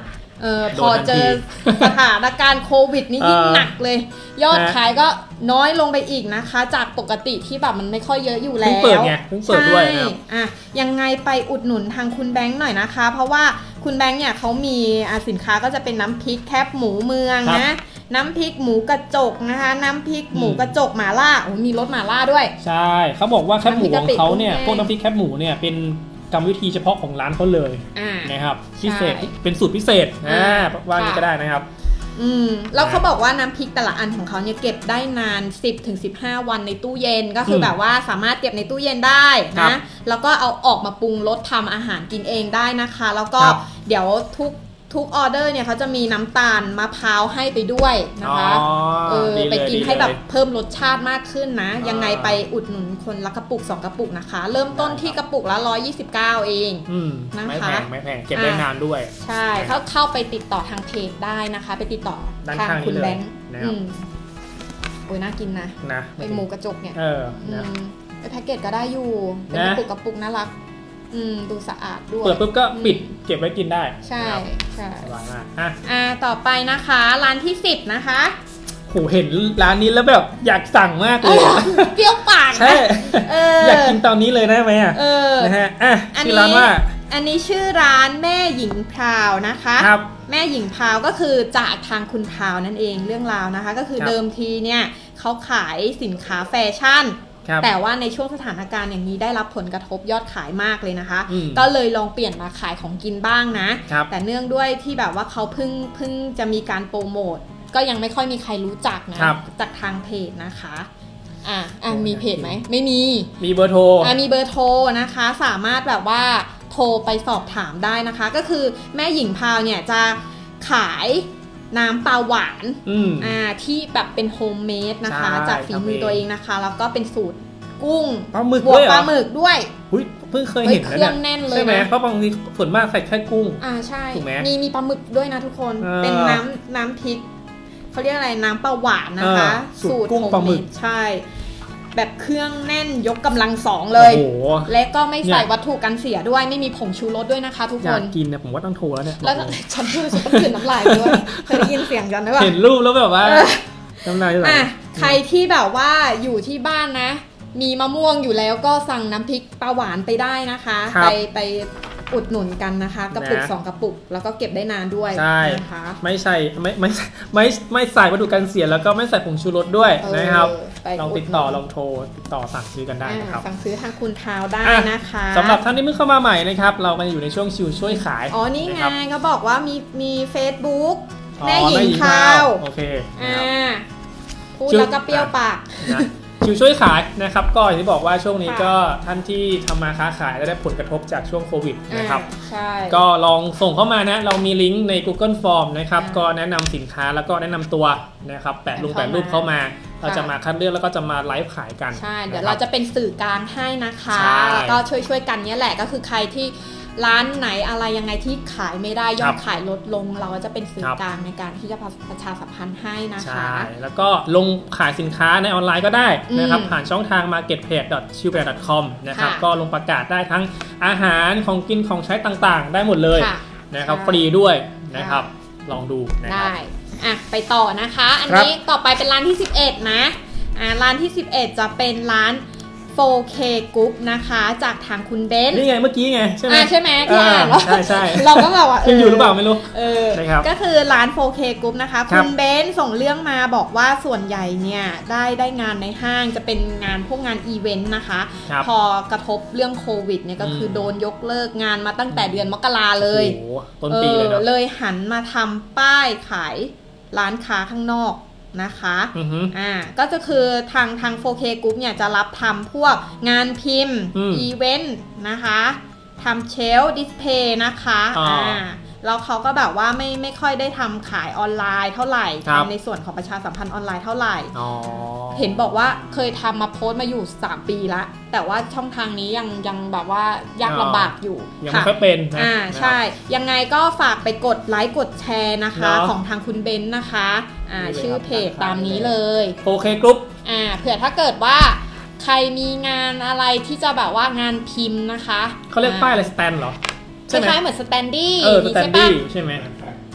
เออพอเจอสถานการณ์โควิดนี่ยิ่งหนักเลยยอดขายก็น้อยลงไปอีกนะคะจากปกติที่แบบมันไม่ค่อยเยอะอยู่แล้วเพิ่งเปิดไงเพิ่งเปิดด้วยนะครับอ่ะยังไงไปอุดหนุนทางคุณแบงค์หน่อยนะคะเพราะว่าคุณแบงค์เนี่ยเขามีสินค้าก็จะเป็นน้ำพริกแคบหมูเมืองนะน้ำพริกหมูกระจกนะคะน้ำพริกหมูกระจกหม่าล่าโอ้มีรสหม่าล่าด้วยใช่เขาบอกว่าแคบหมูของเขาเนี่ยพวกน้ำพริกแคบหมูเนี่ยเป็นกรรมวิธีเฉพาะของร้านเขาเลยนะครับพิเศษเป็นสูตรพิเศษนะว่างี้ก็ได้นะครับอืมแล้วเขาบอกว่าน้ำพริกแต่ละอันของเขาเนี่ยเก็บได้นาน สิบถึงสิบห้า วันในตู้เย็นก็คือแบบว่าสามารถเก็บในตู้เย็นได้นะแล้วก็เอาออกมาปรุงรสทำอาหารกินเองได้นะคะแล้วก็เดี๋ยวทุกทุกออเดอร์เนี่ยเขาจะมีน้ำตาลมะพร้าวให้ไปด้วยนะคะเออไปกินให้แบบเพิ่มรสชาติมากขึ้นนะยังไงไปอุดหนุนคนละกระปุกสองกระปุกนะคะเริ่มต้นที่กระปุกละหนึ่งร้อยยี่สิบเก้าเองนะคะไม่แพงไม่แพงเก็บได้นานด้วยใช่เขาเข้าไปติดต่อทางเพจได้นะคะไปติดต่อทางคุณแบงค์โอ้ยน่ากินนะเป็นหมูกระจกเนี่ยไปแพ็กเกจก็ได้อยู่เป็นกระปุกกระปุกน่ารักอืมดูสะอาดด้วยเปิดปุ๊บก็ปิดเก็บไว้กินได้ใช่ใช่สบายมากอ่ะอ่าต่อไปนะคะร้านที่สิบนะคะโหเห็นร้านนี้แล้วแบบอยากสั่งมากเลยเปรี้ยวปากใช่อยากกินตอนนี้เลยได้ไหมอ่ะนะฮะอ่ะชื่อร้านว่าอันนี้ชื่อร้านแม่หญิงพราวนะคะครับแม่หญิงพราวก็คือจากทางคุณพราวนั่นเองเรื่องราวนะคะก็คือเดิมทีเนี่ยเขาขายสินค้าแฟชั่นแต่ว่าในช่วงสถานการณ์อย่างนี้ได้รับผลกระทบยอดขายมากเลยนะคะก็เลยลองเปลี่ยนมาขายของกินบ้างนะแต่เนื่องด้วยที่แบบว่าเขาเพิ่งเพิ่งจะมีการโปรโมทก็ยังไม่ค่อยมีใครรู้จักนะจากทางเพจนะคะอ่ะอ่ะมีเพจไหมไม่มีมีเบอร์โทรอ่ะมีเบอร์โทรนะคะสามารถแบบว่าโทรไปสอบถามได้นะคะก็คือแม่หญิงพาวเนี่ยจะขายน้ำปลาหวานอ่าที่แบบเป็นโฮมเมดนะคะจากฝีมือตัวเองนะคะแล้วก็เป็นสูตรกุ้งปลาหมึกบวกปลาหมึกด้วยเพิ่งเคยเห็นนะใช่ไหมเพราะบางทีส่วนมากใส่แค่กุ้งอ่าใช่มีมีปลาหมึกด้วยนะทุกคนเป็นน้ำน้ำพริกเขาเรียกอะไรน้ำปลาหวานนะคะสูตรโฮมเมดใช่แบบเครื่องแน่นยกกำลังสองเลยและก็ไม่ใส่วัตถุกันเสียด้วยไม่มีผงชูรสด้วยนะคะทุกคนอยากกินเนี่ยผมว่าต้องโทรแล้วเนี่ยแล้วฉันพูดฉันต้องกลืนน้ำลายด้วยเคยได้ยินเสียงกันไหมวะเห็นรูปแล้วแบบว่าน้ำลายไหลใครที่แบบว่าอยู่ที่บ้านนะมีมะม่วงอยู่แล้วก็สั่งน้ำพริกปลาหวานไปได้นะคะไปไปอุดหนุนกันนะคะกระปุกสองกระปุกแล้วก็เก็บได้นานด้วยนะคะไม่ใช่ไม่ไม่ไม่ไม่ใส่วัตถุกันเสียแล้วก็ไม่ใส่ผงชูรสด้วยนะครับลองติดต่อลองโทรติดต่อสั่งซื้อกันได้นะครับสั่งซื้อทางคุณทาวได้นะคะสำหรับท่านที่เพิ่งเข้ามาใหม่นะครับเราก็อยู่ในช่วงชิวช่วยขายอ๋อนี่ไงเขาบอกว่ามีมี Facebook แม่หญิงทาวโอเคอ่าพูดแล้วก็เปรี้ยวปากชิวช่วยขายนะครับก็อย่างที่บอกว่าช่วงนี้ก็ท่านที่ทำมาค้าขายได้ผลกระทบจากช่วงโควิดนะครับก็ลองส่งเข้ามานะเรามีลิงก์ใน Google Form นะครับก็แนะนำสินค้าแล้วก็แนะนำตัวนะครับแปะลงแปะรูปเข้ามาเราจะมาคัดเลือกแล้วก็จะมาไลฟ์ขายกันใช่เดี๋ยวเราจะเป็นสื่อกลางให้นะคะแล้วก็ช่วยๆกันนี้แหละก็คือใครที่ร้านไหนอะไรยังไงที่ขายไม่ได้ยอดขายลดลงเราก็จะเป็นสื่อกลางในการที่จะประชาสัมพันธ์ให้นะคะใช่แล้วก็ลงขายสินค้าในออนไลน์ก็ได้นะครับผ่านช่องทาง มาร์เก็ตเพจ ดอท ชิวแปด ดอท คอม นะครับก็ลงประกาศได้ทั้งอาหารของกินของใช้ต่างๆได้หมดเลยนะครับฟรีด้วยนะครับลองดูนะครับได้อ่ะไปต่อนะคะอันนี้ต่อไปเป็นร้านที่สิบเอ็ดนะอ่าร้านที่สิบเอ็ดจะเป็นร้าน โฟร์ เค Group นะคะจากทางคุณเบนซ์นี่ไงเมื่อกี้ไงใช่ไหมใช่ไหมที่อ่านใช่ใช่เราก็แบบว่ายังอยู่หรือเปล่าไม่รู้เออก็คือร้าน โฟร์ เค Group นะคะคุณเบนซ์ส่งเรื่องมาบอกว่าส่วนใหญ่เนี่ยได้ได้งานในห้างจะเป็นงานพวกงานอีเวนต์นะคะพอกระทบเรื่องโควิดเนี่ยก็คือโดนยกเลิกงานมาตั้งแต่เดือนมกราเลยโอ้ต้นปีเลยเนาะเลยหันมาทำป้ายขายร้านค้าข้างนอกนะคะอ่าก็จะคือทางทาง โฟร์ เค Group เนี่ยจะรับทำพวกงานพิมพ์อีเวนต์นะคะทำเชลฟ์ดิสเพย์นะคะอ่าแล้วเขาก็แบบว่าไม่ไม่ค่อยได้ทำขายออนไลน์เท่าไหร่ทำในส่วนของประชาสัมพันธ์ออนไลน์เท่าไหร่เห็นบอกว่าเคยทำมาโพสต์มาอยู่สามปีละแต่ว่าช่องทางนี้ยังยังแบบว่ายากลำบากอยู่ยังไม่ค่อยเป็นนะอ่าใช่ยังไงก็ฝากไปกดไลค์กดแชร์นะคะของทางคุณเบนซ์นะคะอ่าชื่อเพจตามนี้เลยโฟร์ เค Group อ่าเผื่อถ้าเกิดว่าใครมีงานอะไรที่จะแบบว่างานพิมพ์นะคะเขาเรียกป้ายอะไรสแตนเหรอคล้ายๆเหมือนสแตนดี้เออสแตนดี้ใช่ไหม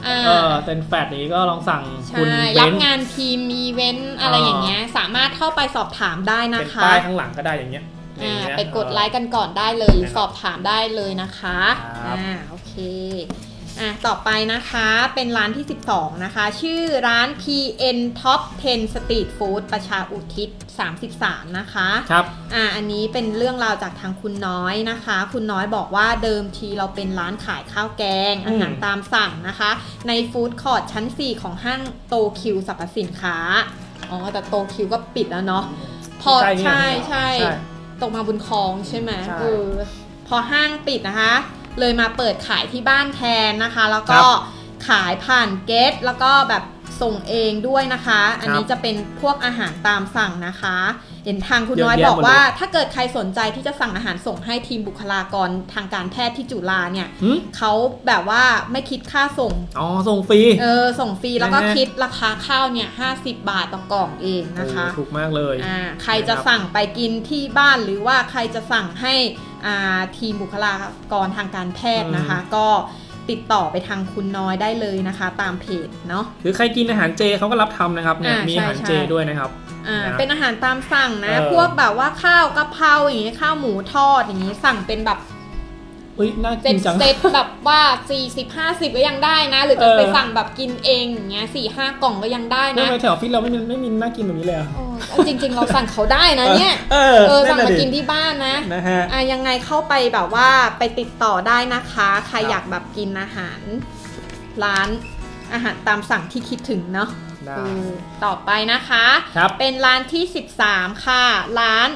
เออเป็นแฟลตนี้ก็ลองสั่งคุณรับงานทีมอีเวนต์อะไรอย่างเงี้ยสามารถเข้าไปสอบถามได้นะคะเป็นป้ายข้างหลังก็ได้อย่างเงี้ยไปกดไลค์กันก่อนได้เลยหรือสอบถามได้เลยนะคะอ่าโอเคอ่ะต่อไปนะคะเป็นร้านที่สิบสองนะคะชื่อร้าน พี เอ็น Top สิบ Street Food ประชาอุทิศสามสิบสามนะคะครับอ่ะอันนี้เป็นเรื่องราวจากทางคุณน้อยนะคะคุณน้อยบอกว่าเดิมทีเราเป็นร้านขายข้าวแกงอาหารตามสั่งนะคะในฟู้ดคอร์ทชั้นสี่ของห้างโตคิวสรรพสินค้าอ๋อแต่โตคิวก็ปิดแล้วเนาะพอใช่ใช่ตกมาบุญคลองใช่ไหมเออพอห้างปิดนะคะเลยมาเปิดขายที่บ้านแทนนะคะแล้วก็ขายผ่านเกตแล้วก็แบบส่งเองด้วยนะคะอันนี้จะเป็นพวกอาหารตามสั่งนะคะเห็นทางคุณน้อยบอกว่าถ้าเกิดใครสนใจที่จะสั่งอาหารส่งให้ทีมบุคลากรทางการแพทย์ที่จุฬาเนี่ยเขาแบบว่าไม่คิดค่าส่งอ๋อส่งฟรีเออส่งฟรีแล้วก็คิดราคาข้าวเนี่ยห้าสิบบาทต่อกล่องเองนะคะถูกมากเลยอ่าใครจะสั่งไปกินที่บ้านหรือว่าใครจะสั่งให้อ่าทีมบุคลากรทางการแพทย์นะคะก็ติดต่อไปทางคุณน้อยได้เลยนะคะตามเพจเนาะหรือใครกินอาหารเจเขาก็รับทำนะครับเนี่ยมีอาหารเจด้วยนะครับอ่าเป็นอาหารตามสั่งนะพวกแบบว่าข้าวกะเพราอย่างงี้ข้าวหมูทอดอย่างงี้สั่งเป็นแบบอุ้ยน่ากินจังเซตแบบว่าสี่สิบ ห้าสิบก็ยังได้นะหรือจะไปสั่งแบบกินเองอย่างเงี้ย สี่ห้า กล่องก็ยังได้นะทำไมแถวฟิตเราไม่มีไม่มีน่ากินแบบนี้เลยอ่ะจริงๆเราสั่งเขาได้นะเนี่ยเออสั่งมากินที่บ้านนะนะฮะอ่ะยังไงเข้าไปแบบว่าไปติดต่อได้นะคะใครอยากแบบกินอาหารร้านอาหารตามสั่งที่คิดถึงเนาะต่อไปนะคะเป็นร้านที่สิบสามค่ะร้าน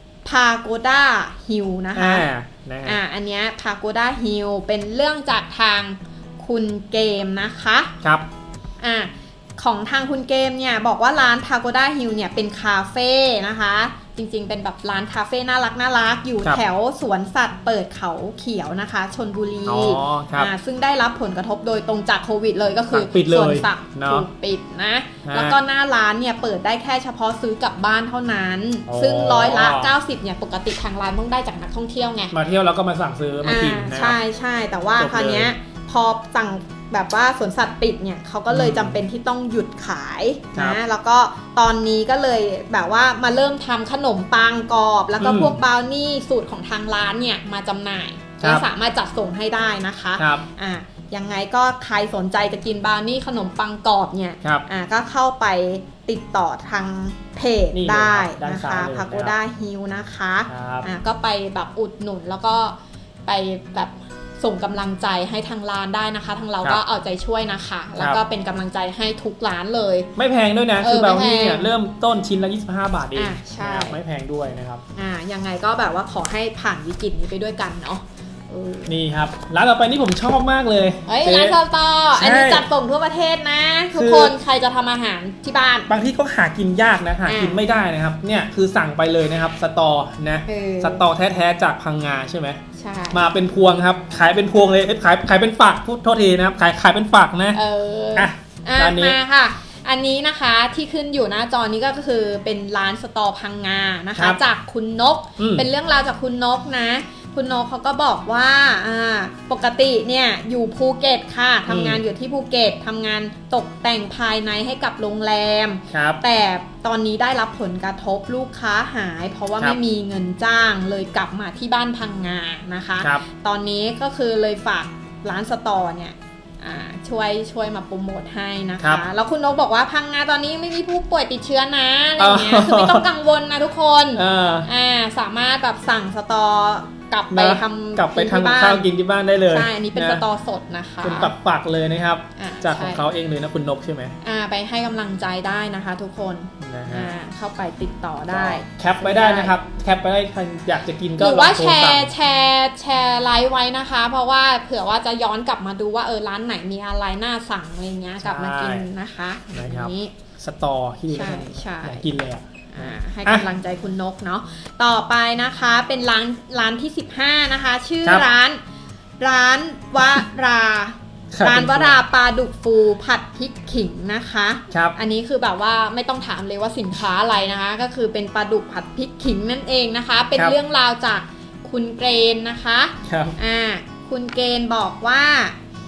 Pagoda Hill นะคะอ่าอันเนี้ย Pagoda Hill เป็นเรื่องจากทางคุณเกมนะคะครับอ่าของทางคุณเกมเนี่ยบอกว่าร้าน Pagoda Hill เนี่ยเป็นคาเฟ่นะคะจริงๆเป็นแบบร้านคาเฟ่น่ารักน่ารักอยู่แถวสวนสัตว์เปิดเขาเขียวนะคะชลบุรีอ่าซึ่งได้รับผลกระทบโดยตรงจากโควิดเลยก็คือสวนสัตว์ถูกปิดนะแล้วก็หน้าร้านเนี่ยเปิดได้แค่เฉพาะซื้อกลับบ้านเท่านั้นซึ่งร้อยละเก้าสิบเนี่ยปกติทางร้านต้องได้จากนักท่องเที่ยวไงมาเที่ยวแล้วก็มาสั่งซื้อมากินนะใช่ใช่แต่ว่าคราวนี้พอสั่งแบบว่าสวนสัตว์ปิดเนี่ยเขาก็เลยจำเป็นที่ต้องหยุดขายนะแล้วก็ตอนนี้ก็เลยแบบว่ามาเริ่มทำขนมปังกรอบแล้วก็พวกบราวนี่สูตรของทางร้านเนี่ยมาจำหน่ายและสามารถจัดส่งให้ได้นะคะอ่ายังไงก็ใครสนใจจะกินบราวนี่ขนมปังกรอบเนี่ยอ่าก็เข้าไปติดต่อทางเพจได้นะคะ Pagoda Hill นะคะอ่าก็ไปแบบอุดหนุนแล้วก็ไปแบบส่งกำลังใจให้ทางร้านได้นะคะทางเราก็เอาใจช่วยนะคะแล้วก็เป็นกำลังใจให้ทุกร้านเลยไม่แพงด้วยนะคือบราวนี่เนี่ยเริ่มต้นชิ้นละยี่สิบห้าบาทเองไม่แพงด้วยนะครับอ่ายังไงก็แบบว่าขอให้ผ่านวิกฤตนี้ไปด้วยกันเนาะนี่ครับร้านต่อไปนี่ผมชอบมากเลยเฮ้ยร้านสตออันนี้จัดส่งทั่วประเทศนะทุกคนใครจะทำอาหารที่บ้านบางที่ก็หากินยากนะหากินไม่ได้นะครับเนี่ยคือสั่งไปเลยนะครับสตอนะสตอแท้ๆจากพังงาใช่ไหมใช่มาเป็นพวงครับขายเป็นพวงเลยขายขายเป็นฝักพูดโทษทีนะครับขายขายเป็นฝักนะเอออ่ะร้านนี้ค่ะอันนี้นะคะที่ขึ้นอยู่หน้าจอนี้ก็คือเป็นร้านสตอพังงานะคะจากคุณนกเป็นเรื่องราวจากคุณนกนะคุณนกเขาก็บอกว่าปกติเนี่ยอยู่ภูเก็ตค่ะทำงานอยู่ที่ภูเก็ตทำงานตกแต่งภายในให้กับโรงแรมแต่ตอนนี้ได้รับผลกระทบลูกค้าหายเพราะว่าไม่มีเงินจ้างเลยกลับมาที่บ้านพังงานะคะตอนนี้ก็คือเลยฝากร้านสตอเนี่ยช่วยช่วยมาโปรโมทให้นะคะแล้วคุณนกบอกว่าพังงาตอนนี้ไม่มีผู้ป่วยติดเชื้อนะอะไรเงี้ยคือไม่ต้องกังวลนะทุกคนอ่าสามารถแบบสั่งสตอกลับไปทำกลับไปทำข้าวกินที่บ้านได้เลยใช่อันนี้เป็นสตอสดนะคะเป็นปักๆเลยนะครับจากของเขาเองเลยนะคุณนกใช่ไหมอ่าไปให้กำลังใจได้นะคะทุกคนอ่าเข้าไปติดต่อได้แคปไว้ได้นะครับแคปไปได้ใครอยากจะกินก็หรือว่าแชร์แชร์แชร์ไลฟ์ไว้นะคะเพราะว่าเผื่อว่าจะย้อนกลับมาดูว่าเออร้านไหนมีอะไรน่าสั่งอะไรเงี้ยกลับมากินนะคะนี้สตอที่ดูอยากกินเลยอ่ะให้กำลังใจคุณนกเนาะต่อไปนะคะเป็นร้านร้านที่สิบห้านะคะชื่อร้านร้านวราร้านวราปลาดุกฟูผัดพริกขิงนะคะอันนี้คือแบบว่าไม่ต้องถามเลยว่าสินค้าอะไรนะคะก็คือเป็นปลาดุกผัดพริกขิงนั่นเองนะคะเป็นเรื่องราวจากคุณเกรนนะคะครับอ่าคุณเกรนบอกว่า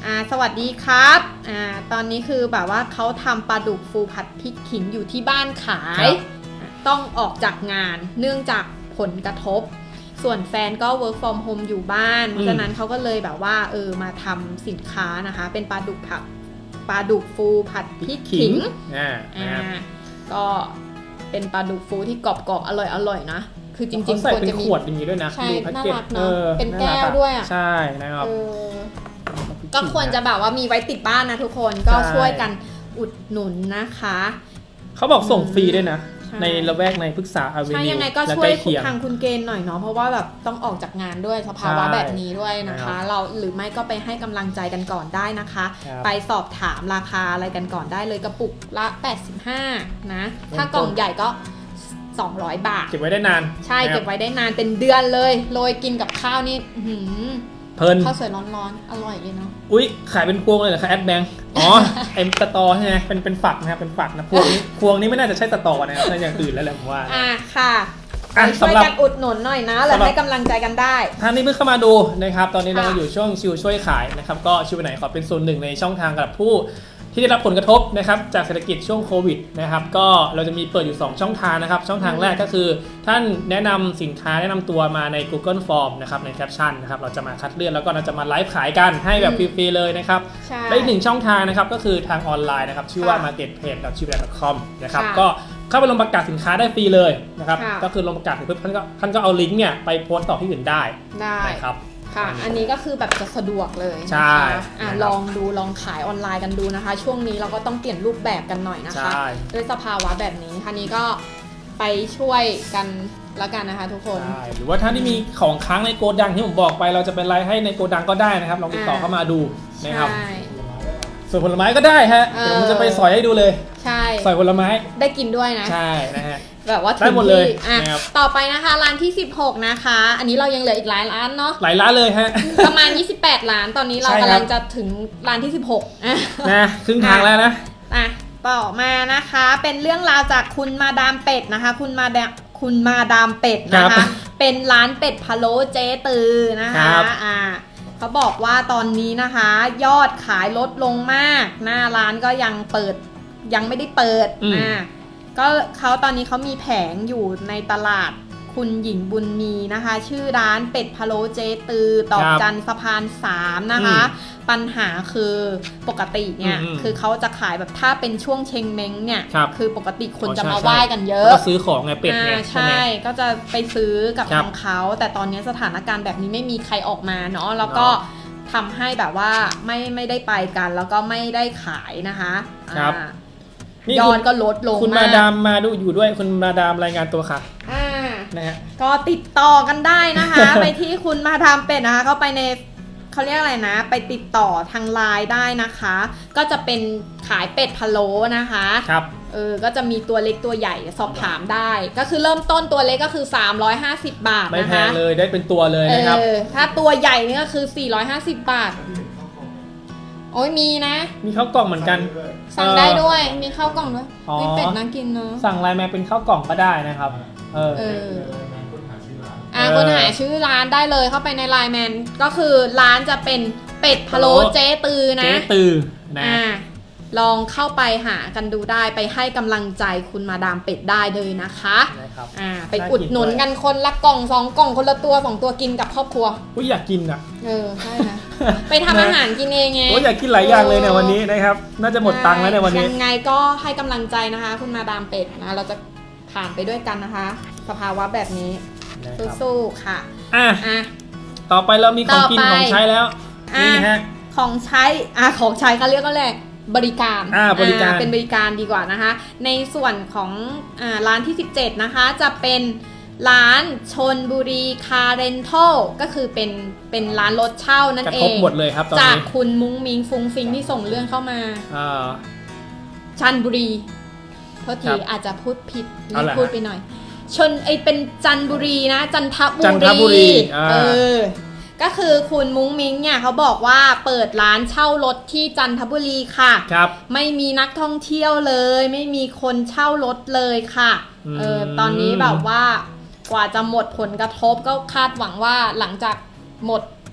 อ่าสวัสดีครับอ่าตอนนี้คือแบบว่าเขาทำปลาดุกฟูผัดพริกขิงอยู่ที่บ้านขายต้องออกจากงานเนื่องจากผลกระทบส่วนแฟนก็ work from home อยู่บ้านเพราะฉะนั้นเขาก็เลยแบบว่าเออมาทำสินค้านะคะเป็นปลาดุกผัดปลาดุกฟูผัดพริกขิงอ่าก็เป็นปลาดุกฟูที่กรอบๆอร่อยๆนะคือจริงๆควรจะมีขวดอย่างนี้ด้วยนะใช่น่ารักเนาะเป็นแก้วด้วยอ่ะใช่นะครับก็ควรจะแบบว่ามีไว้ติดบ้านนะทุกคนก็ช่วยกันอุดหนุนนะคะเขาบอกส่งฟรีด้วยนะในละแวกในพฤกษาอเวนิวใช่ยังไงก็ช่วยทางคุณเกณฑ์หน่อยเนาะเพราะว่าแบบต้องออกจากงานด้วยสภาวะแบบนี้ด้วยนะคะเราหรือไม่ก็ไปให้กำลังใจกันก่อนได้นะคะไปสอบถามราคาอะไรกันก่อนได้เลยกระปุกละแปดสิบห้านะถ้ากล่องใหญ่ก็สองร้อยบาทเก็บไว้ได้นานใช่เก็บไว้ได้นานเป็นเดือนเลยโรยกินกับข้าวนี่เพลินข้าวสวยร้อนๆอร่อยเลยเนาะอุ้ยขายเป็นพวงเลยเหรอคะแอดแบงค์อ๋อเอ็มตะตอใช่ไหมเป็นเป็นฝักนะครับเป็นฝักนะพวงนี้พวงนี้ไม่น่าจะใช่ตะตอนะครับน่าจะอย่างอื่นแล้วแหละผมว่าอ่าค่ะช่วยกันอุดหนุนหน่อยนะแล้วให้กำลังใจกันได้ท่านนี้เพิ่งเข้ามาดูนะครับตอนนี้เราอยู่ช่วงชิวช่วยขายนะครับก็ชิวไปไหนขอเป็นส่วนหนึ่งในช่องทางกับผู้ที่ได้รับผลกระทบนะครับจากเศรษฐกิจช่วงโควิดนะครับก็เราจะมีเปิดอยู่สองช่องทางนะครับช่องทางแรกก็คือท่านแนะนำสินค้าแนะนำตัวมาใน Google Form นะครับในแคปชั่นนะครับเราจะมาคัดเลือกแล้วก็เราจะมาไลฟ์ขายกันให้แบบฟรีๆเลยนะครับและอีกหนึ่งช่องทางนะครับก็คือทางออนไลน์นะครับชื่อว่า มาร์เก็ตเพจ ดอท ชิวแบร์ ดอท คอม นะครับก็เข้าไปลงประกาศสินค้าได้ฟรีเลยนะครับก็คือลงประกาศเสร็จปุ๊บท่านก็ท่านก็เอาลิงก์เนี่ยไปโพสต์ต่อที่อื่นได้นะครับค่ะอันนี้ก็คือแบบจะสะดวกเลยใช่อ่ะลองดูลองขายออนไลน์กันดูนะคะช่วงนี้เราก็ต้องเปลี่ยนรูปแบบกันหน่อยนะคะด้วยสภาวะแบบนี้ท่านี้ก็ไปช่วยกันแล้วกันนะคะทุกคนหรือว่าท่านที่มีของค้างในโกดังที่ผมบอกไปเราจะเป็นไลฟ์ให้ในโกดังก็ได้นะครับลองติดต่อเข้ามาดูนะครับส่วนผลไม้ก็ได้ฮะเดี๋ยวผมจะไปสอยให้ดูเลยใช่สอยผลไม้ได้กินด้วยนะใช่นะฮะแบบว่าได้หมดเลยอ่ะต่อไปนะคะร้านที่สิบหกนะคะอันนี้เรายังเหลืออีกหลายร้านเนาะหลายร้านเลยฮะประมาณยี่สิบแปดร้านตอนนี้เรากำลังจะถึงร้านที่สิบหกนะครึ่งทางแล้วนะอ่ะต่อมานะคะเป็นเรื่องราวจากคุณมาดามเป็ดนะคะคุณมาดามคุณมาดามเป็ดนะคะเป็นร้านเป็ดพะโล้เจ๊ตือนะคะอ่าเขาบอกว่าตอนนี้นะคะยอดขายลดลงมากหน้าร้านก็ยังเปิดยังไม่ได้เปิดอ่าก็เขาตอนนี้เขามีแผงอยู่ในตลาดคุณหญิงบุญมีนะคะชื่อร้านเป็ดพะโล้เจ๊ตือตอกจันสะพานสามนะคะปัญหาคือปกติเนี่ยคือเขาจะขายแบบถ้าเป็นช่วงเชงเม้งเนี่ยคือปกติคนจะมาไหว้กันเยอะก็ซื้อของไงเป็ดเนี่ยใช่ก็จะไปซื้อกับทางเขาแต่ตอนนี้สถานการณ์แบบนี้ไม่มีใครออกมาเนาะแล้วก็ทำให้แบบว่าไม่ไม่ได้ไปกันแล้วก็ไม่ได้ขายนะคะยอดก็ลดลงคุณมาดามมาดูอยู่ด้วยคุณมาดามรายงานตัวค่ะอ่านะฮะก็ติดต่อกันได้นะคะไปที่คุณมาดามเป็ดนะคะเข้าไปในเขาเรียกอะไรนะไปติดต่อทางไลน์ได้นะคะก็จะเป็นขายเป็ดพะโล้นะคะครับเออก็จะมีตัวเล็กตัวใหญ่สอบถามได้ก็คือเริ่มต้นตัวเล็กก็คือสามร้อยห้าสิบบาทนะคะไม่แพงเลยได้เป็นตัวเลยนะครับถ้าตัวใหญ่นี่ก็คือสี่ร้อยห้าสิบบาทโอ้ยมีนะมีข้าวกล่องเหมือนกันสั่งได้ด้วยมีข้าวกล่องด้วยมีเป็ดน่ากินเนาะสั่งไลน์แมนเป็นข้าวกล่องก็ได้นะครับเอออ่าคนหาชื่อร้านได้เลยเข้าไปในไลน์แมนก็คือร้านจะเป็นเป็ดพะโล้เจ๊ตือนะเจ๊ตือนะลองเข้าไปหากันดูได้ไปให้กำลังใจคุณมาดามเป็ดได้เลยนะคะอ่าไปอุดหนุนกันคนละกล่องสองกล่องคนละตัวสองตัวกินกับครอบครัวอุ้ยอยากกินอ่ะเออใช่นะไปทำอาหารกินเองไงโอ้ยอยากกินหลายอย่างเลยในวันนี้นะครับน่าจะหมดตังค์แล้วในวันนี้ยังไงก็ให้กำลังใจนะคะคุณมาดามเป็ดนะเราจะผ่านไปด้วยกันนะคะสภาวะแบบนี้สู้ๆค่ะอ่ะต่อไปเรามีของกินของใช้แล้วนี่ฮะของใช้อ่ะของใช้เขาเรียกก็แหละบริการอ่าบริการเป็นบริการดีกว่านะคะในส่วนของอ่าร้านที่สิบเจ็ดนะคะจะเป็นร้านชลบุรีคาร์เรนทัลก็คือเป็นเป็นร้านรถเช่านั่นเองกระทบหมดเลยครับตอนนี้จากคุณมุ้งมิงฟุ้งฟิงที่ส่งเรื่องเข้ามาอ่าชันบุรีโทษทีอาจจะพูดผิดนี่พูดไปหน่อยชนไอเป็นจันบุรีนะจันทบุรีเออก็คือคุณมุ้งมิ้งเนี่ยเขาบอกว่าเปิดร้านเช่ารถที่จันทบุรีค่ะครับไม่มีนักท่องเที่ยวเลยไม่มีคนเช่ารถเลยค่ะเออตอนนี้แบบว่ากว่าจะหมดผลกระทบก็คาดหวังว่าหลังจากหมดโค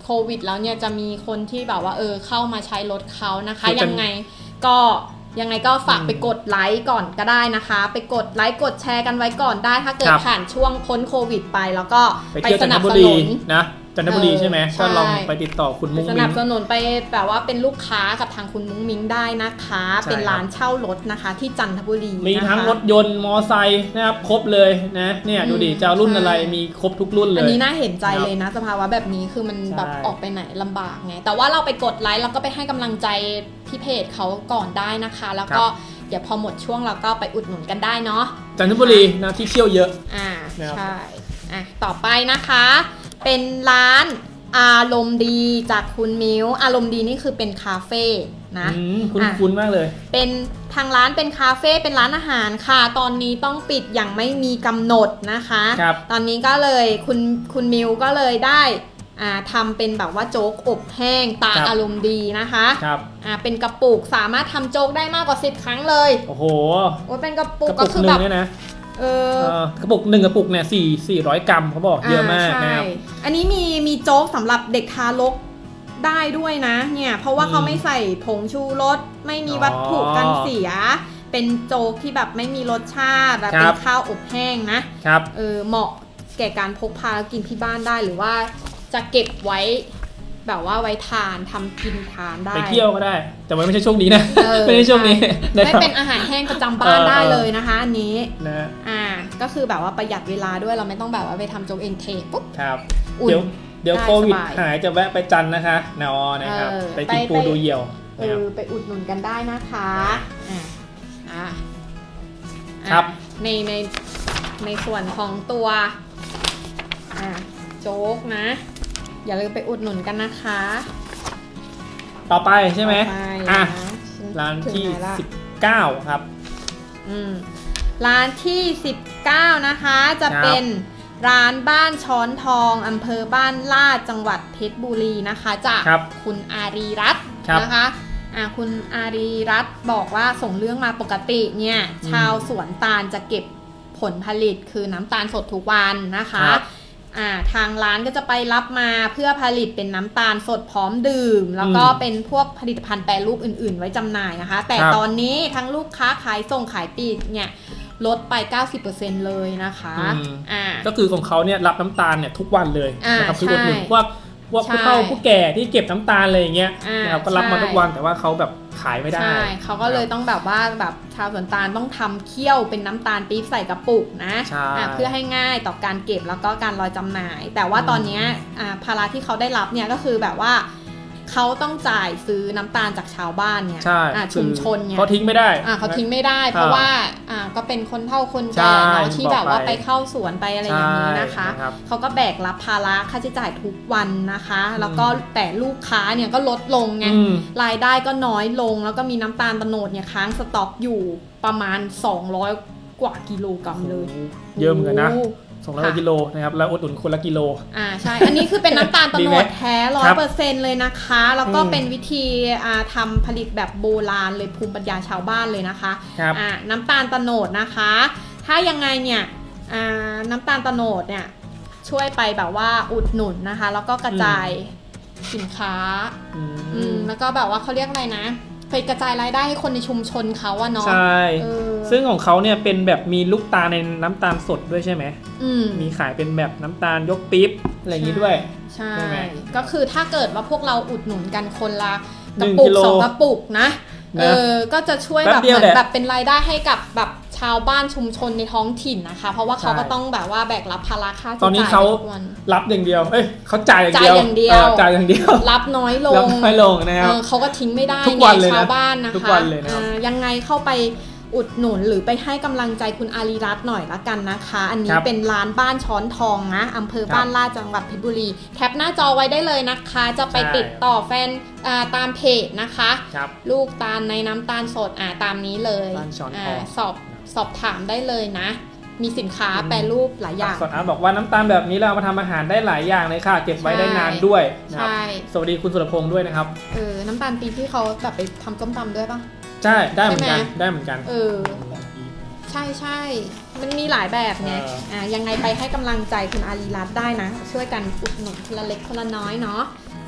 วิดแล้วเนี่ยจะมีคนที่แบบว่าเออเข้ามาใช้รถเขานะคะยังไงก็ยังไงก็ฝากไปกดไลค์ก่อนก็ได้นะคะไปกดไลค์กดแชร์กันไว้ก่อนได้ถ้าเกิดผ่านช่วงพ้นโควิดไปแล้วก็ไปสนับสนุนนะจันทบุรีใช่ไหมก็ลองไปติดต่อคุณมุ้งมิ้งสนับสนุนไปแบบว่าเป็นลูกค้ากับทางคุณมุ้งมิ้งได้นะคะเป็นร้านเช่ารถนะคะที่จันทบุรีมีทั้งรถยนต์มอไซค์นะครับครบเลยนะเนี่ยดูดิจะรุ่นอะไรมีครบทุกรุ่นเลยอันนี้น่าเห็นใจเลยนะสภาวะแบบนี้คือมันแบบออกไปไหนลำบากไงแต่ว่าเราไปกดไลค์แล้วก็ไปให้กำลังใจที่เพจเขาก่อนได้นะคะแล้วก็เดี๋ยวพอหมดช่วงเราก็ไปอุดหนุนกันได้เนาะจันทบุรีนะที่เที่ยวเยอะอ่าใช่อ่ะต่อไปนะคะเป็นร้านอารมณ์ดีจากคุณมิวอารมณ์ดีนี่คือเป็นคาเฟ่นะคุณคุณมากเลยเป็นทางร้านเป็นคาเฟ่เป็นร้านอาหารค่ะตอนนี้ต้องปิดอย่างไม่มีกำหนดนะคะตอนนี้ก็เลยคุณคุณมิวก็เลยได้อ่าทำเป็นแบบว่าโจ๊กอบแห้งตาอารมณ์ดีนะคะครับอ่าเป็นกระปุกสามารถทำโจ๊กได้มากกว่าสิบครั้งเลยโอ้โหโอ้เป็นกระปุกก็คือแบบเออกระปุกหนึ่งกระปุกเนี่ยสี่สี่ร้อยกรัมเขาบอกเยอะมากนะครับอันนี้มีมีโจ๊กสำหรับเด็กทารกได้ด้วยนะเนี่ยเพราะว่าเขาไม่ใส่ผงชูรสไม่มีวัตถุกันเสียเป็นโจ๊กที่แบบไม่มีรสชาติและเป็นข้าวอบแห้งนะครับเออเหมาะแก่การพกพากินที่บ้านได้หรือว่าจะเก็บไว้แบบว่าไว้ทานทำกินทานได้ไปเที่ยวก็ได้แต่ว่าไม่ใช่ช่วงนี้นะไม่ใช่ช่วงนี้ไม่เป็นอาหารแห้งประจำบ้านได้เลยนะคะอันนี้นะอ่าก็คือแบบว่าประหยัดเวลาด้วยเราไม่ต้องแบบว่าไปทำโจ๊กเองเทปุ๊บครับเดี๋ยวเดี๋ยวโควิดหายจะแวะไปจันนะคะนอนะครับไปกินปูดูเหี่ยวเออไปอุดหนุนกันได้นะคะอ่าอ่าครับในในในส่วนของตัวอ่าโจ๊กนะอย่าลืมไปอุดหนุนกันนะคะต่อไปใช่ไหมอ่ะร้านที่สิบเก้าครับอืมร้านที่สิบเก้านะคะจะเป็นร้านบ้านช้อนทองอำเภอบ้านลาดจังหวัดเพชรบุรีนะคะจากคุณอารีรัตน์นะคะอ่ะคุณอารีรัตน์บอกว่าส่งเรื่องมาปกติเนี่ยชาวสวนตาลจะเก็บผลผลิตคือน้ำตาลสดทุกวันนะคะอ่าทางร้านก็จะไปรับมาเพื่อผลิตเป็นน้ำตาลสดพร้อมดื่มแล้วก็เป็นพวกผลิตภัณฑ์แปรรูปอื่นๆไว้จำหน่ายนะคะแต่ตอนนี้ทั้งลูกค้าขายส่งขายปลีกเนี่ยลดไป เก้าสิบเปอร์เซ็นต์ เลยนะคะอ่าก็คือของเขาเนี่ยรับน้ำตาลเนี่ยทุกวันเลยนะครับทุกวันพวกพวกผู้เฒ่าผู้แก่ที่เก็บน้ำตาลอะไรอย่างเงี้ยนะครับก็รับมาทุกวันแต่ว่าเขาแบบขายไม่ได้ใช่เขาก็เลยต้องแบบว่าแบบชาวสวนตาลต้องทำเคี่ยวเป็นน้ำตาลปี๊บใส่กระปุกนะเพื่อให้ง่ายต่อการเก็บแล้วก็การลอยจำหน่ายแต่ว่าตอนนี้ภาระที่เขาได้รับเนี่ยก็คือแบบว่าเขาต้องจ่ายซื้อน้ำตาลจากชาวบ้านเนี่ยชุมชนเนี่ยเขาทิ้งไม่ได้เขาทิ้งไม่ได้เพราะว่าก็เป็นคนเฒ่าคนแก่เนาะที่แบบว่าไปเข้าสวนไปอะไรอย่างนี้นะคะเขาก็แบกรับภาระค่าใช้จ่ายทุกวันนะคะแล้วก็แต่ลูกค้าเนี่ยก็ลดลงไงรายได้ก็น้อยลงแล้วก็มีน้ำตาลโตนดเนี่ยค้างสต็อกอยู่ประมาณสองร้อยกว่ากิโลกรัมเลยเยอะเหมือนกันนะสองร้อยกิโลนะครับแล้วอุดหนุนคนละกิโลอ่าใช่อันนี้คือเป็นน้ำตาลโตนดแท้ร้อยเปอร์เซ็นต์เลยนะคะแล้วก็เป็นวิธีอ่าทำผลิตแบบโบราณเลยภูมิปัญญาชาวบ้านเลยนะคะอ่าน้ำตาลโตนดนะคะถ้ายังไงเนี่ยอ่าน้ำตาลโตนดเนี่ยช่วยไปแบบว่าอุดหนุนนะคะแล้วก็กระจายสินค้าอืมแล้วก็แบบว่าเขาเรียกอะไรนะไปกระจายรายได้ให้คนในชุมชนเขาอะเนาะใช่ซึ่งของเขาเนี่ยเป็นแบบมีลูกตาลในน้ำตาลสดด้วยใช่ไหมมมีขายเป็นแบบน้ำตาลยกปิ๊บอะไรอย่างนี้ด้วยใช่ก็คือถ้าเกิดว่าพวกเราอุดหนุนกันคนละกระปุกสองกระปุกนะเออก็จะช่วยแบบเหมือนแบบเป็นรายได้ให้กับแบบชาวบ้านชุมชนในท้องถิ่นนะคะเพราะว่าเขาก็ต้องแบบว่าแบกรับภาระค่าใช้จ่ายตอนนี้เขารับอย่างเดียวเอ้ยเขาจ่ายอย่างเดียวจ่ายอย่างเดียวรับน้อยลงรับน้อยลงนะครับเขาก็ทิ้งไม่ได้ไงชาวบ้านนะคะยังไงเข้าไปอุดหนุนหรือไปให้กำลังใจคุณอารีรัตน์หน่อยละกันนะคะอันนี้เป็นร้านบ้านช้อนทองนะอำเภอบ้านลาดจังหวัดเพชรบุรีแคปหน้าจอไว้ได้เลยนะคะจะไปติดต่อแฟนตามเพจนะคะลูกตาลในน้ำตาลสดตามนี้เลยสอบสอบถามได้เลยนะมีสินค้าแปรรูปหลายอย่างสดอาบอกว่าน้ำตาลแบบนี้เรามาทำอาหารได้หลายอย่างเลยค่ะเก็บไว้ได้นานด้วยนะครับสวัสดีคุณสุรพงษ์ด้วยนะครับเออน้ำตาลปีที่เขาแบบไปทำส้มตำด้วยปะใช่ได้เหมือนกันได้เหมือนกันเออใช่ใช่มันมีหลายแบบไงอ่ายังไงไปให้กำลังใจคุณอารีรัตน์ได้นะช่วยกันอุดหนุนคนละเล็กคนละน้อยเนาะ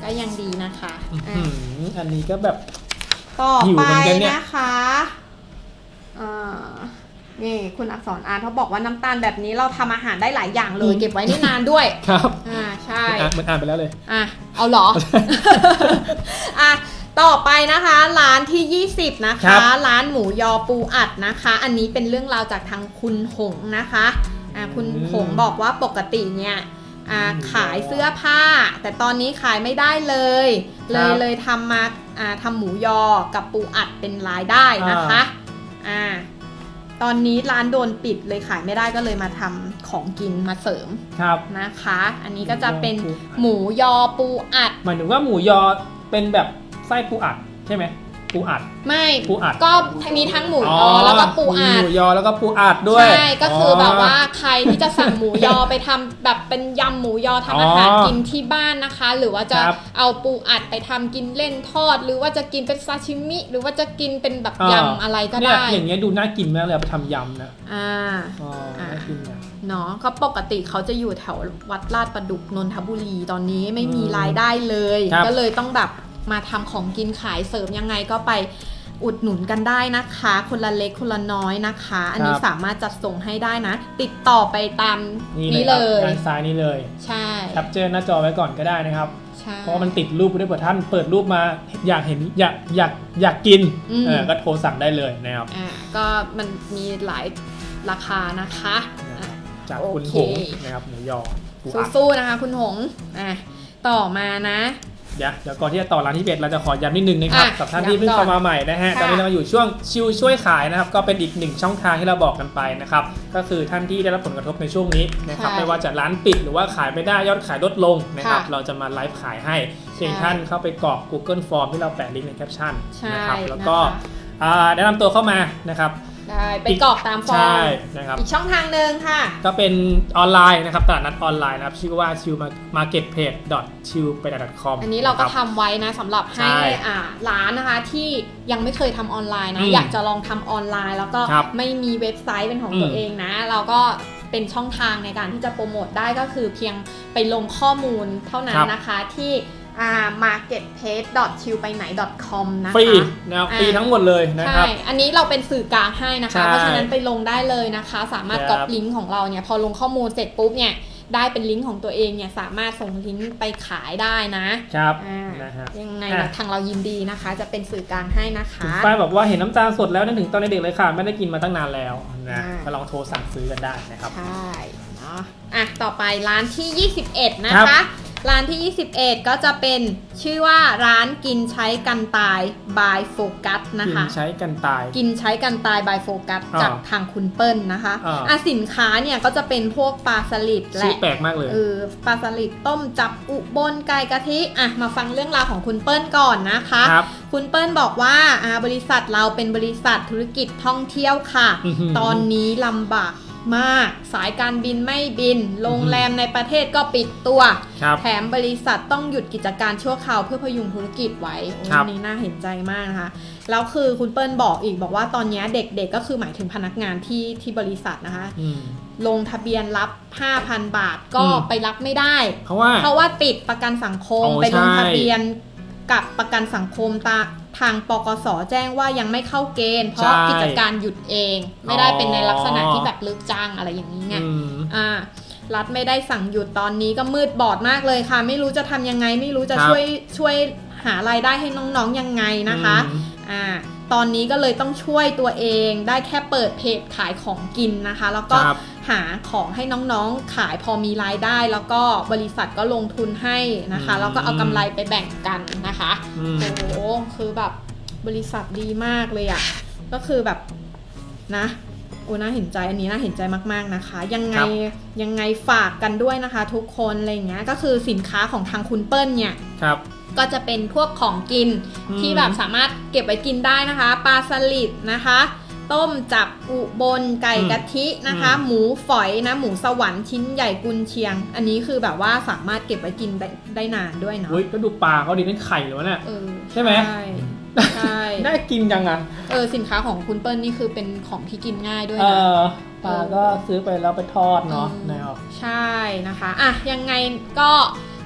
ก็ยังดีนะคะอ่ะอันนี้ก็แบบต่อไปนะคะอ่านี่คุณอักษรอาร์ตเขาบอกว่าน้ำตาลแบบนี้เราทำอาหารได้หลายอย่างเลยเก็บไว้ได้นานด้วยครับอ่าใช่เหมือนอ่านไปแล้วเลยอ่ะเอาเหรอ อ่ะต่อไปนะคะร้านที่ยี่สิบนะคะร้านหมูยอปูอัดนะคะอันนี้เป็นเรื่องราวจากทางคุณหงนะคะอ่ะคุณหงบอกว่าปกติเนี่ยอ่าขายเสื้อผ้าแต่ตอนนี้ขายไม่ได้เลยเลยเลยทำมาอ่าทำหมูยอกับปูอัดเป็นรายได้นะคะอ่าตอนนี้ร้านโดนปิดเลยขายไม่ได้ก็เลยมาทำของกินมาเสริมนะคะอันนี้ก็จะเป็นหมูยอปูอัดหมายถึงว่าหมูยอเป็นแบบไส้ปูอัดใช่ไหมปูอัดไม่ปูอัดก็มีทั้งหมูยอแล้วก็ปูอัดหมูยอแล้วก็ปูอัดด้วยใช่ก็คือแบบว่าใครที่จะสั่งหมูยอไปทำแบบเป็นยำหมูยอทำอาหารกินที่บ้านนะคะหรือว่าจะเอาปูอัดไปทำกินเล่นทอดหรือว่าจะกินเป็นซาชิมิหรือว่าจะกินเป็นแบบยำอะไรก็ได้อย่างเงี้ยดูน่ากินมากเลยไปทำยำนะอ่าอ๋อน่ากินนะเนาะเขาปกติเขาจะอยู่แถววัดลาดประดุกนนทบุรีตอนนี้ไม่มีรายได้เลยก็เลยต้องแบบมาทำของกินขายเสริมยังไงก็ไปอุดหนุนกันได้นะคะคนละเล็กคนละน้อยนะคะอันนี้สามารถจัดส่งให้ได้นะติดต่อไปตามนี้เลยด้านซ้ายนี้เลยใช่แคปเจอร์หน้าจอไว้ก่อนก็ได้นะครับเพราะมันติดรูปด้วยเผื่อท่านเปิดรูปมาอยากเห็นอยากอยากอยากกินเออก็โทรสั่งได้เลยนะครับอ่าก็มันมีหลายราคานะคะจากคุณหงนะครับหมูยอสู้ๆนะคะคุณหงอ่ะต่อมานะเดี๋ยวเดี๋ยวก่อนที่จะต่อร้านที่เบ็ดเราจะขอย้ำนิดนึงนะครับกับท่านที่เพิ่งเข้ามาใหม่นะฮะตอนนี้เราอยู่ช่วงชิวช่วยขายนะครับก็เป็นอีกหนึ่งช่องทางที่เราบอกกันไปนะครับก็คือท่านที่ได้รับผลกระทบในช่วงนี้นะครับไม่ว่าจะร้านปิดหรือว่าขายไม่ได้ยอดขายลดลงนะครับเราจะมาไลฟ์ขายให้เพียงท่านเข้าไปกรอก Google Form ที่เราแปะลิงก์ในแคปชั่นนะครับแล้วก็แนะนำตัวเข้ามานะครับได้ไปกรอกตามฟอร์มนะครับอีกช่องทางหนึ่งค่ะก็เป็นออนไลน์นะครับตลาดนัดออนไลน์นะครับชื่อว่า ชิว มาร์เก็ตเพจ ดอท ชิว ไป ดอท คอมอันนี้เราก็ทำไว้นะสำหรับให้อ่าร้านนะคะที่ยังไม่เคยทำออนไลน์นะอยากจะลองทำออนไลน์แล้วก็ไม่มีเว็บไซต์เป็นของตัวเองนะเราก็เป็นช่องทางในการที่จะโปรโมทได้ก็คือเพียงไปลงข้อมูลเท่านั้นนะคะที่อ่า มาร์เก็ตเพจ ดอท ชิว ไปไหน ดอท คอม นะคะฟรีนะฟรีทั้งหมดเลยนะครับใช่อันนี้เราเป็นสื่อกลางให้นะคะเพราะฉะนั้นไปลงได้เลยนะคะสามารถก๊อปลิงก์ของเราเนี่ยพอลงข้อมูลเสร็จปุ๊บเนี่ยได้เป็นลิงก์ของตัวเองเนี่ยสามารถส่งลิงก์ไปขายได้นะครับนะฮะยังไงทางเรายินดีนะคะจะเป็นสื่อกลางให้นะคะป้ายบอกว่าเห็นน้ำตาลสดแล้วนึกถึงตอนเด็กเลยค่ะไม่ได้กินมาตั้งนานแล้วนะก็ลองโทรสั่งซื้อกันได้นะครับใช่เนาะอ่ะต่อไปร้านที่ยี่สิบเอ็ดนะคะร้านที่ยี่สิบเอ็ดก็จะเป็นชื่อว่าร้านกินใช้กันตาย by โฟกัสนะคะกินใช้กันตายกินใช้กันตาย by โฟกัสจากทางคุณเปิ้ลนะคะอ่ะสินค้าเนี่ยก็จะเป็นพวกปลาสลิดและชื่อแปลกมากเลยเออปลาสลิดต้มจับอุบลไก่กะทิอ่ะมาฟังเรื่องราวของคุณเปิ้ลก่อนนะคะคุณเปิ้ลบอกว่าอ่าบริษัทเราเป็นบริษัทธุรกิจท่องเที่ยวค่ะตอนนี้ลำบากมากสายการบินไม่บินโรงแรมในประเทศก็ปิดตัวแถมบริษัทต้องหยุดกิจการชั่วคราวเพื่อพยุงธุรกิจไว้วันนี้น่าเห็นใจมากนะคะแล้วคือคุณเปิ้ลบอกอีกบอกว่าตอนนี้เด็กๆ ก็คือหมายถึงพนักงานที่ที่บริษัทนะคะลงทะเบียนรับ ห้าพัน บาทก็ไปรับไม่ได้เพราะว่าเพราะว่าติดประกันสังคมไปลงทะเบียนกับประกันสังคมตาทางปกส.แจ้งว่ายังไม่เข้าเกณฑ์เพราะกิจการหยุดเองไม่ได้เป็นในลักษณะที่แบบเลิกจ้างอะไรอย่างนี้ไงอ่ารัฐไม่ได้สั่งหยุดตอนนี้ก็มืดบอดมากเลยค่ะไม่รู้จะทำยังไงไม่รู้จะช่วยช่วยหารายได้ให้น้องๆยังไงนะคะอ่าตอนนี้ก็เลยต้องช่วยตัวเองได้แค่เปิดเพจขายของกินนะคะแล้วก็หาของให้น้องๆขายพอมีรายได้แล้วก็บริษัทก็ลงทุนให้นะคะแล้วก็เอากำไรไปแบ่งกันนะคะโอ้โหคือแบบบริษัทดีมากเลยอ่ะก็คือแบบนะโอ้น่าเห็นใจอันนี้น่าเห็นใจมากๆนะคะยังไงยังไงฝากกันด้วยนะคะทุกคนอะไรอย่างเงี้ยก็คือสินค้าของทางคุณเปิ้ลเนี่ยก็จะเป็นพวกของกินที่แบบสามารถเก็บไว้กินได้นะคะปลาสลิดนะคะต้มจับอุบลไก่กะทินะคะหมูฝอยนะหมูสวรรค์ชิ้นใหญ่กุนเชียงอันนี้คือแบบว่าสามารถเก็บไว้กินได้ได้นานด้วยเนาะเฮ้ยก็ดูปลาเขาดีเป็นไข่หรือวะเนี่ยใช่ไหมใช่ใช่น่ากินจังอ่ะเออสินค้าของคุณเปิ้ลนี่คือเป็นของที่กินง่ายด้วยนะเออปลาก็ซื้อไปแล้วไปทอดเนาะใช่นะคะอ่ะยังไงก็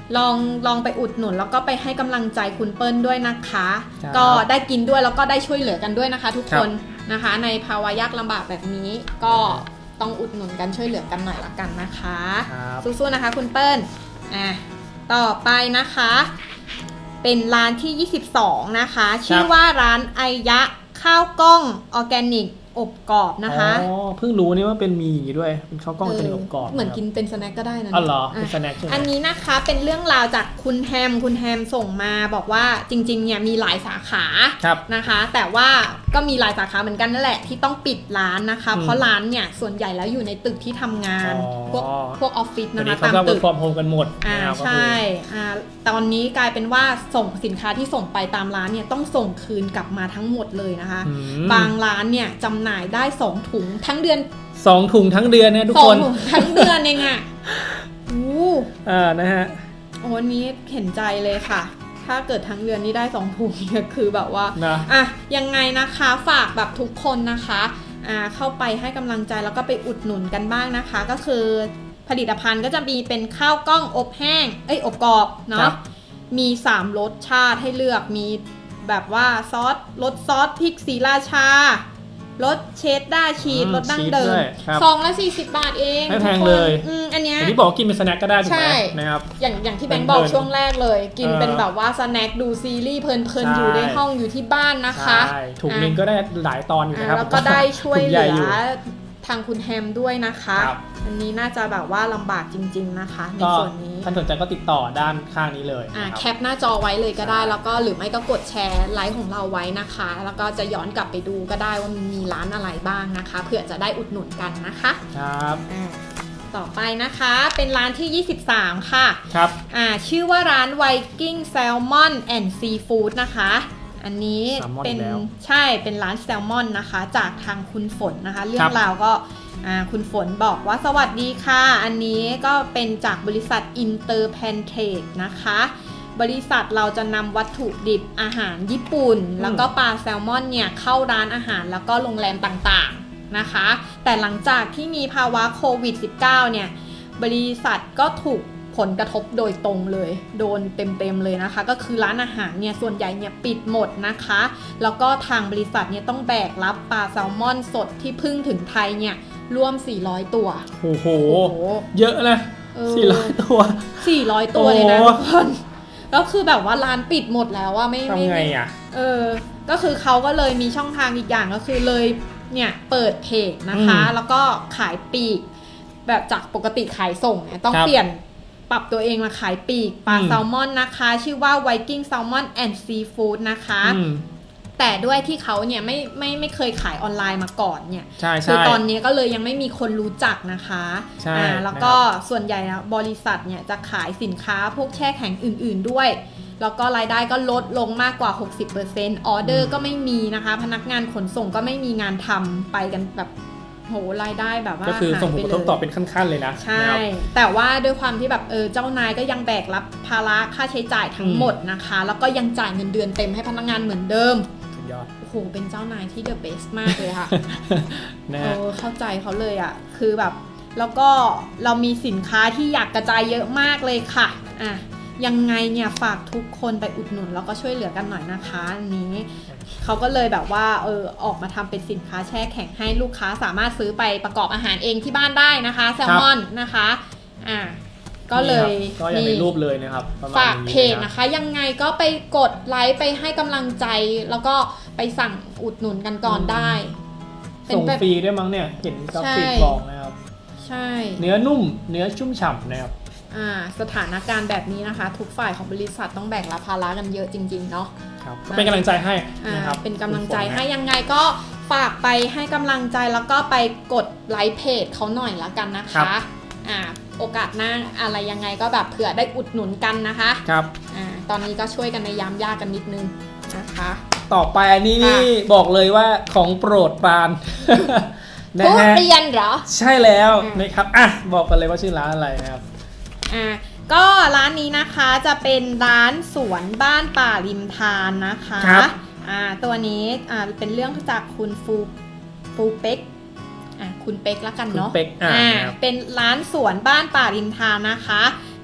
ลองลองไปอุดหนุนแล้วก็ไปให้กำลังใจคุณเปิ้ลด้วยนะคะก็ได้กินด้วยแล้วก็ได้ช่วยเหลือกันด้วยนะคะทุกคนนะคะในภาวะยากลำบากแบบนี้ก็ต้องอุดหนุนกันช่วยเหลือกันหน่อยละกันนะคะสู้ๆนะคะคุณเปิ้ลอ่ะต่อไปนะคะเป็นร้านที่ยี่สิบสองนะคะชื่อว่าร้านไอยะข้าวกล้องออร์แกนิกอบกรอบนะคะอ๋อเพิ่งรู้นี่ว่าเป็นมีอย่างนี้ด้วยเป็นข้าวกล้องออร์แกนิกอบกรอบเหมือนกินเป็นสแน็คก็ได้นะอ๋อเหรอเป็นสแน็คใช่ไหมอันนี้นะคะเป็นเรื่องราวจากคุณแฮมคุณแฮมส่งมาบอกว่าจริงๆเนี่ยมีหลายสาขานะคะแต่ว่าก็มีหลายสาขาเหมือนกันนั่นแหละที่ต้องปิดร้านนะคะเพราะร้านเนี่ยส่วนใหญ่แล้วอยู่ในตึกที่ทำงานพวกพวกออฟฟิศนะคะตามตึก work from home กันหมดอ่าใช่อ่าตอนนี้กลายเป็นว่าส่งสินค้าที่ส่งไปตามร้านเนี่ยต้องส่งคืนกลับมาทั้งหมดเลยนะคะบางร้านเนี่ยจำหน่ายได้สองถุงทั้งเดือนสองถุงทั้งเดือนเนี่ยทุกคนสองถุงทั้งเดือนเองอ่ะอู้อ่านะฮะโอ้นี้เห็นใจเลยค่ะถ้าเกิดทั้งเดือนนี้ได้สองถุงเนี่ยคือแบบว่าอ่ะยังไงนะคะฝากแบบทุกคนนะคะอ่าเข้าไปให้กำลังใจแล้วก็ไปอุดหนุนกันบ้างนะคะก็คือผลิตภัณฑ์ก็จะมีเป็นข้าวกล้องอบแห้งเอ้ยอบกรอบเนาะมีสามรสชาติให้เลือกมีแบบว่าซอสรสซอสพริกศรีราชารสเชดดาร์ชีสรสดั้งเดิมซองละสี่สิบบาทเองไม่แพงเลยอืมอันเนี้ยที่บอกกินเป็นสแน็คก็ได้ถูกไหมนะครับอย่างอย่างที่แบงค์บอกช่วงแรกเลยกินเป็นแบบว่าสแน็คดูซีรีส์เพลินๆอยู่ในห้องอยู่ที่บ้านนะคะถุงนึงก็ได้หลายตอนอยู่นะครับแล้วก็ได้ช่วยเหลือทางคุณแฮมด้วยนะคะอันนี้น่าจะแบบว่าลำบากจริงๆนะคะในส่วนนี้ท่านสนใจก็ติดต่อด้านข้างนี้เลยอ่าแคปหน้าจอไว้เลยก็ได้แล้วก็หรือไม่ก็กดแชร์ไลฟ์ของเราไว้นะคะแล้วก็จะย้อนกลับไปดูก็ได้ว่ามันมีร้านอะไรบ้างนะคะเผื่อจะได้อุดหนุนกันนะคะครับต่อไปนะคะเป็นร้านที่ยี่สิบสามค่ะครับอ่าชื่อว่าร้าน Viking Salmon and Seafood นะคะอันนี้เป็นใช่เป็นร้านแซลมอนนะคะจากทางคุณฝนนะคะเรื่องราวก็คุณฝนบอกว่าสวัสดีค่ะอันนี้ก็เป็นจากบริษัทอินเตอร์แพนเทคนะคะบริษัทเราจะนำวัตถุดิบอาหารญี่ปุ่นแล้วก็ปลาแซลมอนเนี่ยเข้าร้านอาหารแล้วก็โรงแรมต่างๆนะคะแต่หลังจากที่มีภาวะโควิด สิบเก้า เนี่ยบริษัทก็ถูกผลกระทบโดยตรงเลยโดนเต็มๆเลยนะคะก็คือร้านอาหารเนี่ยส่วนใหญ่เนี่ยปิดหมดนะคะแล้วก็ทางบริษัทเนี่ยต้องแบกรับปลาแซลมอนสดที่เพิ่งถึงไทยเนี่ยร่วมสี่ร้อยตัวโอ้โหเยอะนะสี่ร้อยตัวสี่ร้อยตัวเลยนะทุกคนแล้วคือแบบว่าร้านปิดหมดแล้วว่าไม่ทำไงอ่ะเออก็คือเขาก็เลยมีช่องทางอีกอย่างก็คือเลยเนี่ยเปิดเพจนะคะแล้วก็ขายปลีกแบบจากปกติขายส่งเนี่ยต้องเปลี่ยนปรับตัวเองมาขายปลีกปลาแซลมอนนะคะชื่อว่า Viking Salmon and Seafood นะคะแต่ด้วยที่เขาเนี่ยไม่ไม่ไม่เคยขายออนไลน์มาก่อนเนี่ยคือตอนนี้ก็เลยยังไม่มีคนรู้จักนะคะอ่าแล้วก็ส่วนใหญ่บริษัทเนี่ยจะขายสินค้าพวกแช่แข็งอื่นๆด้วยแล้วก็รายได้ก็ลดลงมากกว่า หกสิบเปอร์เซ็นต์ ออเดอร์ก็ไม่มีนะคะพนักงานขนส่งก็ไม่มีงานทำไปกันแบบโหรายได้แบบว่าก็คือส่งผลกระทบต่อเป็นขั้นๆเลยนะใช่แต่ว่าด้วยความที่แบบเออเจ้านายก็ยังแบกรับภาระค่าใช้จ่ายทั้งหมดนะคะแล้วก็ยังจ่ายเงินเดือนเต็มให้พนักงานเหมือนเดิมสุดยอดโอ้โหเป็นเจ้านายที่เดอะเบสมากเลยค่ะเออเข้าใจเขาเลยอ่ะคือแบบแล้วก็เรามีสินค้าที่อยากกระจายเยอะมากเลยค่ะอ่ะยังไงเนี่ยฝากทุกคนไปอุดหนุนแล้วก็ช่วยเหลือกันหน่อยนะคะอันนี้เขาก็เลยแบบว่าเออออกมาทำเป็นสินค้าแช่แข็งให้ลูกค้าสามารถซื้อไปประกอบอาหารเองที่บ้านได้นะคะแซลมอนนะคะอ่าก็เลยก็ยังในรูปเลยนะครับฝากเพจนะคะยังไงก็ไปกดไลค์ไปให้กำลังใจแล้วก็ไปสั่งอุดหนุนกันก่อนได้ส่งฟรีได้มั้งเนี่ยเห็นกราฟิกบอกนะครับใช่เนื้อนุ่มเนื้อชุ่มฉ่ำนะครับอ่าสถานการณ์แบบนี้นะคะทุกฝ่ายของบริษัทต้องแบกรับภาระกันเยอะจริงๆเนาะครับเป็นกำลังใจให้นะครับเป็นกำลังใจให้ยังไงก็ฝากไปให้กำลังใจแล้วก็ไปกดไลค์เพจเขาหน่อยละกันนะคะอ่าโอกาสหน้าอะไรยังไงก็แบบเผื่อได้อุดหนุนกันนะคะครับอ่าตอนนี้ก็ช่วยกันในยามยากกันนิดนึงนะคะต่อไปอันนี้นี่บอกเลยว่าของโปรดปรานทุเรียนเหรอใช่แล้วนะครับอ่ะบอกกันเลยว่าชื่อร้านอะไรนะครับอ่าก็ร้านนี้นะคะจะเป็นร้านสวนบ้านป่าริมทานนะคะอ่าตัวนี้อ่าเป็นเรื่องจากคุณฟูฟูเป็กอ่าคุณเป็กแล้วกันเนาะอ่าเป็นร้านสวนบ้านป่าริมทานนะคะ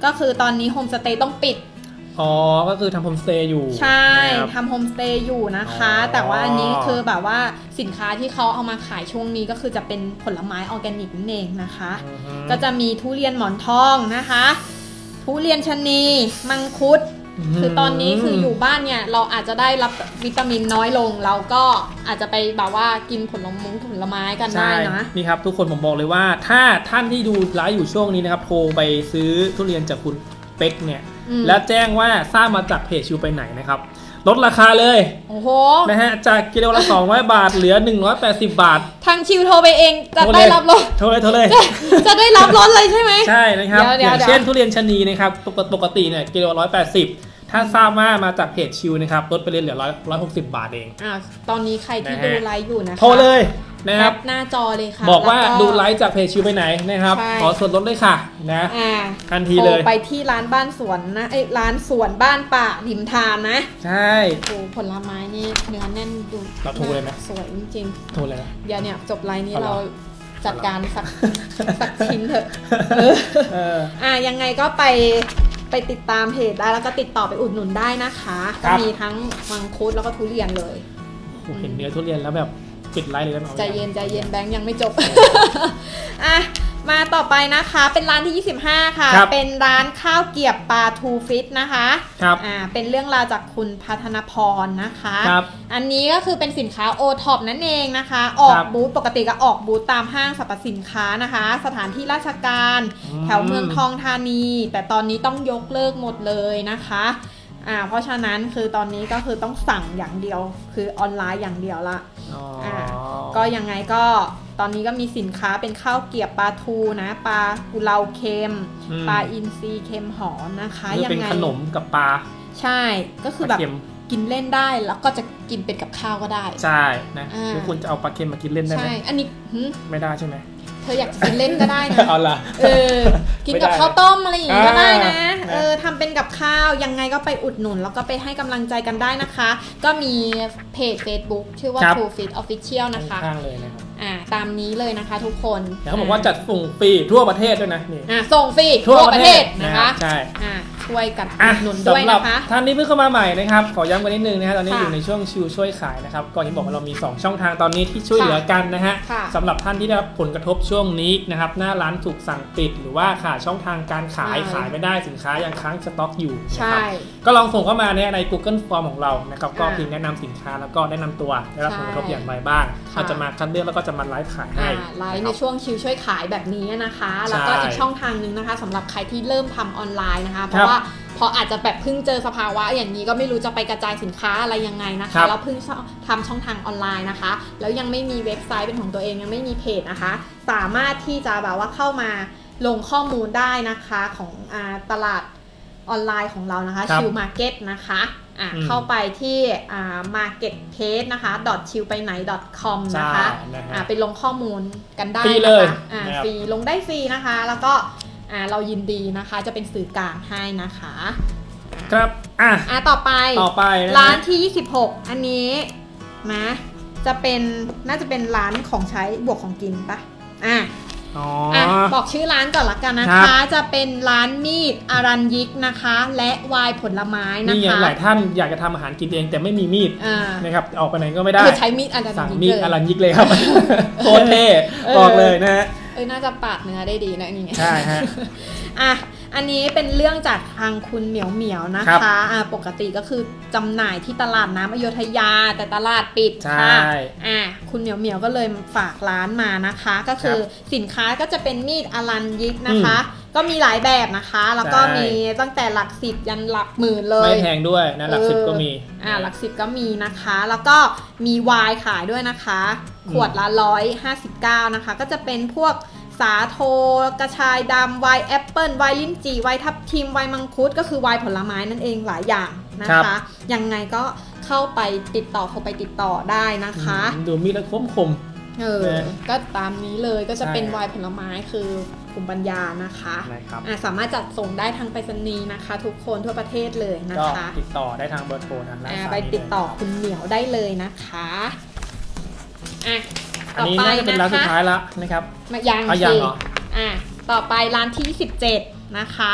ก็คือตอนนี้โฮมสเตย์ต้องปิดอ๋อก็คือทำโฮมสเตย์อยู่ใช่ทำโฮมสเตย์อยู่นะคะแต่ว่าอันนี้คือแบบว่าสินค้าที่เขาเอามาขายช่วงนี้ก็คือจะเป็นผลไม้ออร์แกนิกนั่นเองนะคะก็จะมีทุเรียนหมอนทองนะคะทุเรียนชะนีมังคุดคือตอนนี้คืออยู่บ้านเนี่ยเราอาจจะได้รับวิตามินน้อยลงเราก็อาจจะไปแบบว่ากินผลไม้ผลไม้กันได้นะนี่ครับทุกคนผมบอกเลยว่าถ้าท่านที่ดูไลฟ์อยู่ช่วงนี้นะครับโทรไปซื้อทุเรียนจากคุณเป๊กเนี่ยแล้วแจ้งว่าทราบมาจากเพจชิวไปไหนนะครับลดราคาเลยโอ้โหนะฮะจากกิโลละสองร้อยบาทเหลือหนึ่งร้อยแปดสิบบาททางชิวโทรไปเองจะได้รับลดโทรเลยโทรเลยจะได้รับลดเลยใช่ไหมใช่นะครับอย่างเช่นทุเรียนชะนีนะครับปกติเนี่ยกิโลละร้อยแปดสิบถ้าทราบว่ามาจากเพจชิวนะครับลดไปเลยเหลือร้อยหกสิบบาทเองอ่าตอนนี้ใครที่ดูไลฟ์อยู่นะคะโทรเลยนะครับหน้าจอเลยค่ะบอกว่าดูไลฟ์จากเพจชิวไปไหนนะครับขอส่วนลดเลยค่ะนะทันทีเลยไปที่ร้านบ้านสวนนะไอ้ร้านสวนบ้านป่าริมทานนะใช่โอ้ผลไม้นี่เนื้อแน่นดูเราโทรเลยไหมสวยจริงๆโทรเลยนะเดี๋ยวเนี่ยจบไลฟ์นี้เราจัดการสักสักชิ้นเถอะอ่ายังไงก็ไปไปติดตามเพจได้แล้วก็ติดต่อไปอุดหนุนได้นะคะก็มีทั้งมังคุดแล้วก็ทุเรียนเลยเห็นเนื้อทุเรียนแล้วแบบปิดไลฟ์เลยนะใจเย็นใจเย็นแบงค์ยังไม่จบอ่ะมาต่อไปนะคะเป็นร้านที่ยี่สิบห้าค่ะเป็นร้านข้าวเกี๊ยวปลาทูฟิตนะคะครับอ่าเป็นเรื่องราวจากคุณพัฒนพรนะคะอันนี้ก็คือเป็นสินค้าโอท็อปนั่นเองนะคะออกบูธปกติก็ออกบูธตามห้างสรรพสินค้านะคะสถานที่ราชการแถวเมืองทองธานีแต่ตอนนี้ต้องยกเลิกหมดเลยนะคะอ่าเพราะฉะนั้นคือตอนนี้ก็คือต้องสั่งอย่างเดียวคือออนไลน์อย่างเดียวละอ่าก็ยังไงก็ตอนนี้ก็มีสินค้าเป็นข้าวเกี๊ยวปลาทูนะปลากุเลาเค็มปลาอินทรีเค็มหอมนะคะยังไงเป็นขนมกับปลาใช่ก็คือแบบกินเล่นได้แล้วก็จะกินเป็นกับข้าวก็ได้ใช่นะคือคุณจะเอาปลาเค็มมากินเล่นได้ไหมใช่อันนี้ไม่ได้ใช่ไหมเธออยากกินเล่นก็ได้นะเอาล่ะเออกินกับข้าวต้มอะไรอย่างงี้ก็ได้นะเออทำเป็นกับข้าวยังไงก็ไปอุดหนุนแล้วก็ไปให้กำลังใจกันได้นะคะก็มีเพจ Facebook ชื่อว่า True Fit Official นะคะข้างเลยนะครับอ่าตามนี้เลยนะคะทุกคนแล้วเขาบอกว่าจัดส่งฟรีทั่วประเทศด้วยนะนี่อ่าส่งฟรีทั่วประเทศนะคะใช่อ่าช่วยกันอุดหนุนด้วยนะคะท่านนี้เพิ่งเข้ามาใหม่นะครับขอย้ำกันนิดนึงนะฮะตอนนี้อยู่ในช่วงชิวช่วยขายนะครับก่อนที่บอกว่าเรามีสองช่องทางตอนนี้ที่ช่วยเหลือกันนะฮะสำหรับท่านที่ได้รับผลกระทบช่วงนี้นะครับหน้าร้านถูกสั่งปิดหรือว่าขาดช่องทางการขายขายไม่ได้สินค้ายังค้างสต็อกอยู่นะครับก็ลองส่งเข้ามาใน Google Form ของเรานะครับก็พิมพ์แนะนำสินค้าแล้วก็แนะนำตัวได้รับผลกระทบอย่างไรบ้างเราจะมาคัดเลือกแล้วก็จะมาไลฟ์ขายให้ไลฟ์ในช่วงชิวช่วยขายแบบนี้นะคะแล้วก็อีกช่องทางนึงนะคะสำหรับใครที่เริ่มทำออนไลน์นะคะเพราะว่าพออาจจะแบบเพิ่งเจอสภาวะอย่างนี้ก็ไม่รู้จะไปกระจายสินค้าอะไรยังไงนะคะแล้วเพิ่งทำช่องทางออนไลน์นะคะแล้วยังไม่มีเว็บไซต์เป็นของตัวเองยังไม่มีเพจนะคะสามารถที่จะแบบว่าเข้ามาลงข้อมูลได้นะคะของอ่าตลาดออนไลน์ของเรานะคะชิวมาร์เก็ตนะคะอ่าเข้าไปที่อ่า marketplace นะคะ ชิวไปไหน .com นะคะอ่าไปลงข้อมูลกันได้นะคะอ่าฟรีลงได้ฟรีนะคะแล้วก็อ่าเรายินดีนะคะจะเป็นสื่อกลางให้นะคะครับอ่ะอ่ะต่อไปต่อไปร้านที่ยี่สิบหกอันนี้นะจะเป็นน่าจะเป็นร้านของใช้บวกของกินปะอ่ะอ่ะบอกชื่อร้านก่อนละกันนะคะจะเป็นร้านมีดอารัญยิกนะคะและวายผลไม้นะคะนี่หลายท่านอยากจะทำอาหารกินเองแต่ไม่มีมีดนะครับออกไปไหนก็ไม่ได้ใช้มีดอารัญยิกสั่งมีดอารัญยิกเลยครับโคตรเท่บอกเลยนะฮะเออน่าจะปาดเนื้อได้ดีนะนี่ใช่ฮะอ่ะอันนี้เป็นเรื่องจากทางคุณเหมียวเหมียวนะคะอ่าปกติก็คือจำหน่ายที่ตลาดน้ำอโยธยาแต่ตลาดปิดค่ะอ่าคุณเหมียวเหมียวก็เลยฝากร้านมานะคะก็คือสินค้าก็จะเป็นมีดอารัญยิกนะคะก็มีหลายแบบนะคะแล้วก็มีตั้งแต่หลักสิบยันหลักหมื่นเลยไม่แพงด้วยนะหลักสิบก็มีอ่าหลักสิบก็มีนะคะแล้วก็มีไวน์ขายด้วยนะคะขวดละหนึ่งร้อยห้าสิบเก้านะคะก็จะเป็นพวกสาโทกระชายดำไวน์แอปเปิลไวน์ลิ้นจี่ไวน์ทับทิมไวน์มังคุดก็คือไวน์ผลไม้นั่นเองหลายอย่างนะคะยังไงก็เข้าไปติดต่อเข้าไปติดต่อได้นะคะดูมีแล้วคมคมเออก็ตามนี้เลยก็จะเป็นไวน์ผลไม้คือภูมิปัญญานะคะอ่ะสามารถจัดส่งได้ทางไปรษณีย์นะคะทุกคนทั่วประเทศเลยนะคะติดต่อได้ทางเบอร์โทรนั้นอ่ะไปติดต่อคุณเหมียวได้เลยนะคะอ่ะอันนี้น่าจะเป็นร้านสุดท้ายแล้วนะครับมายังยังเหรออ่ะต่อไปร้านที่สิบเจ็ดนะคะ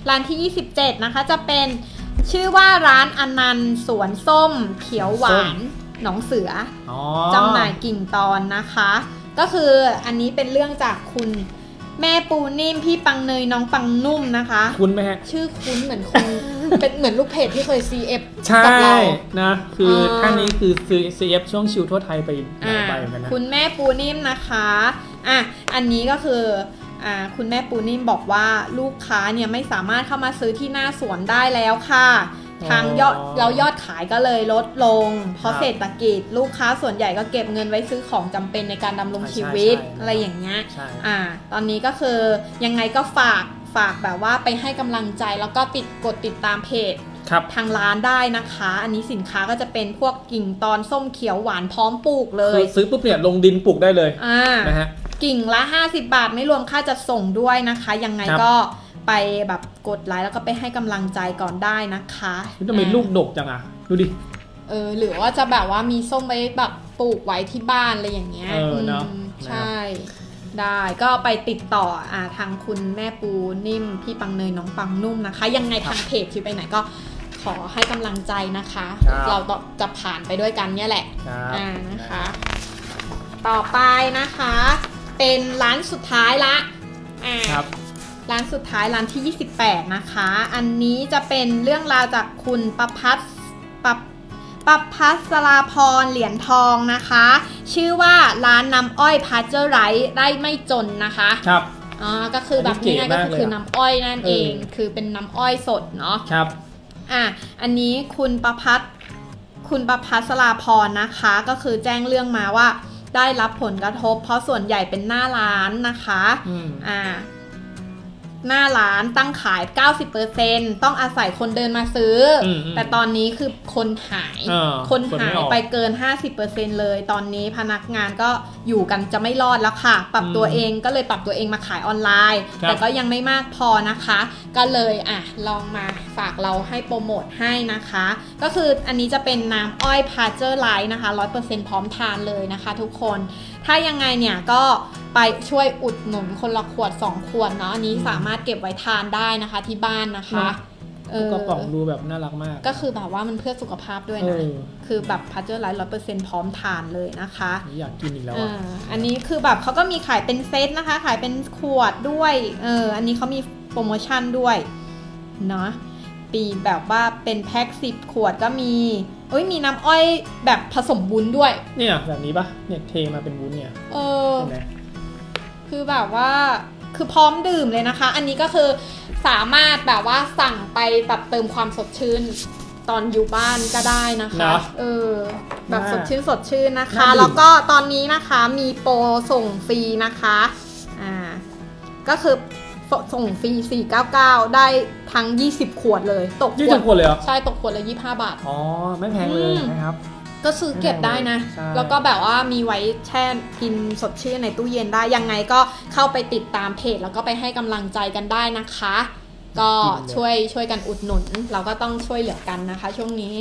ร้านที่ยี่สิบเจ็ดนะคะจะเป็นชื่อว่าร้านอนันต์สวนส้มเขียวหวานหนองเสือจำหน่ายกิ่งตอนนะคะก็คืออันนี้เป็นเรื่องจากคุณแม่ปูนิ่มพี่ปังเนยน้องปังนุ่มนะคะคุ้นไหมฮะชื่อคุ้นเหมือนคุณ เป็นเหมือนลูกเพจที่เคย ซี เอฟใช่นะคือท่านนี้คือ ซี เอฟ ช่วงชิวทั่วไทยไปหลายใบเหมือนกันนะคุณแม่ปูนิ่มนะคะอ่ะอันนี้ก็คืออ่าคุณแม่ปูนิ่มบอกว่าลูกค้าเนี่ยไม่สามารถเข้ามาซื้อที่หน้าสวนได้แล้วค่ะทางยอดเรายอดขายก็เลยลดลงเพราะเศรษฐกิจลูกค้าส่วนใหญ่ก็เก็บเงินไว้ซื้อของจำเป็นในการดำรงชีวิตอะไรอย่างเงี้ยอ่าตอนนี้ก็คือยังไงก็ฝากฝากแบบว่าไปให้กำลังใจแล้วก็ติดกดติดตามเพจทางร้านได้นะคะอันนี้สินค้าก็จะเป็นพวกกิ่งตอนส้มเขียวหวานพร้อมปลูกเลยซื้อปุ๊บเนี่ยลงดินปลูกได้เลยนะฮะกิ่งละห้าสิบบาทไม่รวมค่าจัดส่งด้วยนะคะยังไงก็ไปแบบกดไลค์แล้วก็ไปให้กำลังใจก่อนได้นะคะจะมีลูกดกจังอ่ะดูดิเออหรือว่าจะแบบว่ามีส้มไว้แบบปลูกไว้ที่บ้านอะไรอย่างเงี้ยเออเนาะใช่ได้ก็ไปติดต่ออ่าทางคุณแม่ปูนิ่มพี่ปังเนยน้องปังนุ่มนะคะยังไงทางเพจที่ไปไหนก็ขอให้กำลังใจนะคะเราจะผ่านไปด้วยกันเนี่ยแหละอ่านะคะต่อไปนะคะเป็นร้านสุดท้ายละอ่าร้านสุดท้ายร้านที่ยี่สิบแปดนะคะอันนี้จะเป็นเรื่องราวจากคุณประภัสปประภัสราพรเหรียญทองนะคะชื่อว่าร้านน้ำอ้อยพาเจอร์ไรท์ได้ไม่จนนะคะครับอ๋อก็คือแบบนี้ก็คือน้ำอ้อยนั่นเองคือเป็นน้ำอ้อยสดเนาะครับอ่ะอันนี้คุณประภัสคุณประภัสราพรนะคะก็คือแจ้งเรื่องมาว่าได้รับผลกระทบเพราะส่วนใหญ่เป็นหน้าร้านนะคะอ่าหน้าร้านตั้งขาย เก้าสิบเปอร์เซ็นต์ ต้องอาศัยคนเดินมาซื้อแต่ตอนนี้คือคนหายคนหายไปเกิน ห้าสิบเปอร์เซ็นต์ เลยตอนนี้พนักงานก็อยู่กันจะไม่รอดแล้วค่ะปรับตัวเองก็เลยปรับตัวเองมาขายออนไลน์แต่ก็ยังไม่มากพอนะคะก็เลยอ่ะลองมาฝากเราให้โปรโมทให้นะคะก็คืออันนี้จะเป็นน้ำอ้อยพาเจอร์ไลท์นะคะ ร้อยเปอร์เซ็นต์ พร้อมทานเลยนะคะทุกคนถ้ายังไงเนี่ยก็ไปช่วยอุดหนุนคนละขวดสองขวดเนาะอันนี้สามารถเก็บไว้ทานได้นะคะที่บ้านนะคะเออกระป๋องดูแบบน่ารักมากก็คือแบบว่ามันเพื่อสุขภาพด้วยนะคือแบบพาเจอร์ไลท์ ร้อยเปอร์เซ็นต์ พร้อมทานเลยนะคะอยากกินอีกแล้วอันนี้คือแบบเขาก็มีขายเป็นเซตนะคะขายเป็นขวดด้วยเอออันนี้เขามีโปรโมชั่นด้วยเนาะปีแบบว่าเป็นแพ็คสิบขวดก็มีเอ้ยมีน้ำอ้อยแบบผสมวุ้นด้วยเนี่ยแบบนี้ปะเนี่ยเทมาเป็นวุ้นเนี่ยเออคือแบบว่าคือพร้อมดื่มเลยนะคะอันนี้ก็คือสามารถแบบว่าสั่งไปแบบเติมความสดชื่นตอนอยู่บ้านก็ได้นะคะเออแบบสดชื่นสดชื่นนะคะแล้วก็ตอนนี้นะคะมีโปรส่งฟรีนะคะอ่าก็คือส่งฟรีสี่ร้อยเก้าสิบเก้าได้ทั้งยี่สิบขวดเลยตกยี่สิบขวดเลยเหรอใช่ตกขวดละยี่สิบห้าบาทอ๋อไม่แพงเลยนะครับก็ซื้อเก็บได้นะแล้วก็แบบว่ามีไว้แช่กินสดชื่นในตู้เย็นได้ยังไงก็เข้าไปติดตามเพจแล้วก็ไปให้กำลังใจกันได้นะคะก็ช่วยช่วยกันอุดหนุนเราก็ต้องช่วยเหลือกันนะคะช่วงนี้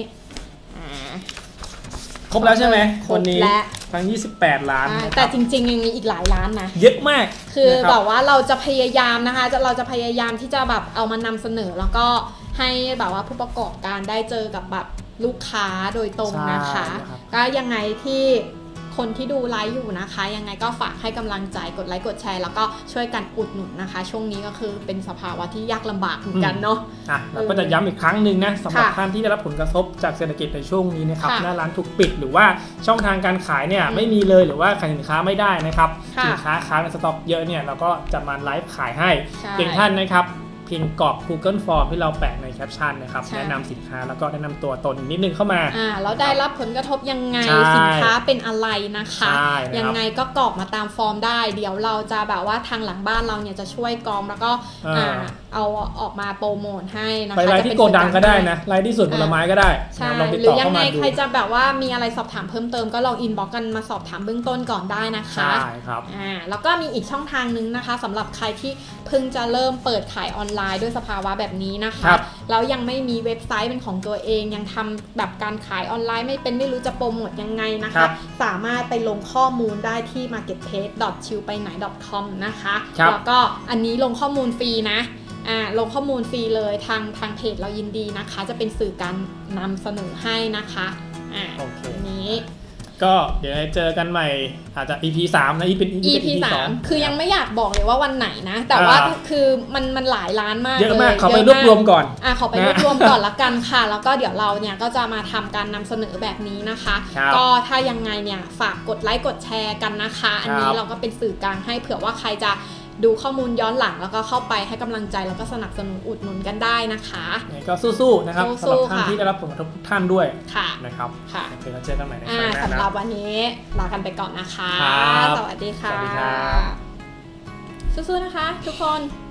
ครบแล้วใช่ไหมคนนี้ทั้งยี่สิบแปดล้านแต่จริงๆยังมีอีกหลายร้านนะเยอะมากคือแบบว่าเราจะพยายามนะคะจะเราจะพยายามที่จะแบบเอามานำเสนอแล้วก็ให้แบบว่าผู้ประกอบการได้เจอกับแบบลูกค้าโดยตรงนะคะก็ยังไงที่คนที่ดูไลฟ์อยู่นะคะยังไงก็ฝากให้กำลังใจกดไลค์กดแชร์แล้วก็ช่วยกันอุดหนุนนะคะช่วงนี้ก็คือเป็นสภาวะที่ยากลำบากเหมือนกันเนาะอ่ะเราก็จะย้ำอีกครั้งหนึ่งนะสำหรับท่านที่ได้รับผลกระทบจากเศรษฐกิจในช่วงนี้นะครับหน้าร้านถูกปิดหรือว่าช่องทางการขายเนี่ยไม่มีเลยหรือว่าขายสินค้าไม่ได้นะครับสินค้าค้างในสต็อกเยอะเนี่ยเราก็จะมาไลฟ์ขายให้เพียงท่านนะครับเพียงกรอก Google Form ที่เราแปะในแคปชั่นนะครับแนะนำสินค้าแล้วก็แนะนำตัวตนนิดนึงเข้ามาอ่าแล้วได้รับผลกระทบยังไงสินค้าเป็นอะไรนะคะยังไงก็กรอกมาตามฟอร์มได้เดี๋ยวเราจะแบบว่าทางหลังบ้านเราเนี่ยจะช่วยกรองแล้วก็อ่าเอาออกมาโปรโมทให้นะคะไปไลน์ที่โกดังก็ได้นะไลน์ที่สวนผลไม้ก็ได้ลองติดต่อเข้ามาดูหรือยังไงใครจะแบบว่ามีอะไรสอบถามเพิ่มเติมก็ลองอินบ็อกซ์กันมาสอบถามเบื้องต้นก่อนได้นะคะใช่ครับอ่าแล้วก็มีอีกช่องทางนึงนะคะสำหรับใครที่เพิ่งจะเริ่มเปิดขายออนไลน์ด้วยสภาวะแบบนี้นะคะแล้วยังไม่มีเว็บไซต์เป็นของตัวเองยังทำแบบการขายออนไลน์ไม่เป็นไม่รู้จะโปรโมทยังไงนะคะสามารถไปลงข้อมูลได้ที่ มาร์เก็ตเพลส ดอท ชิลไปไหน ดอท คอม นะคะแล้วก็อันนี้ลงข้อมูลฟรีนะอ่าลงข้อมูลฟรีเลยทางทางเพจเรายินดีนะคะจะเป็นสื่อการนำเสนอให้นะคะอ่าโอเคนี้ก็เดี๋ยวเจอกันใหม่อาจจะ อี พี สามนะอีเป็นอี พี สามคือยังไม่อยากบอกเลยว่าวันไหนนะแต่ว่าคือมันมันหลายล้านมากเยอะมากเขาไปรวบรวมก่อนอ่ะขอไปรวบรวมก่อนละกันค่ะแล้วก็เดี๋ยวเราเนี่ยก็จะมาทำการนำเสนอแบบนี้นะคะก็ถ้ายังไงเนี่ยฝากกดไลค์กดแชร์กันนะคะอันนี้เราก็เป็นสื่อกลางให้เผื่อว่าใครจะดูข้อมูลย้อนหลังแล้วก็เข้าไปให้กำลังใจแล้วก็สนับสนุนอุดหนุนกันได้นะคะก็สู้ๆนะครับสำหรับท่านที่ได้รับผลกระทบทุกท่านด้วยนะครับค่ะโอเคแล้วเจอกันใหม่ในครั้งหน้านะสำหรับวันนี้ลากันไปก่อนนะคะสวัสดีค่ะสู้ๆนะคะทุกคน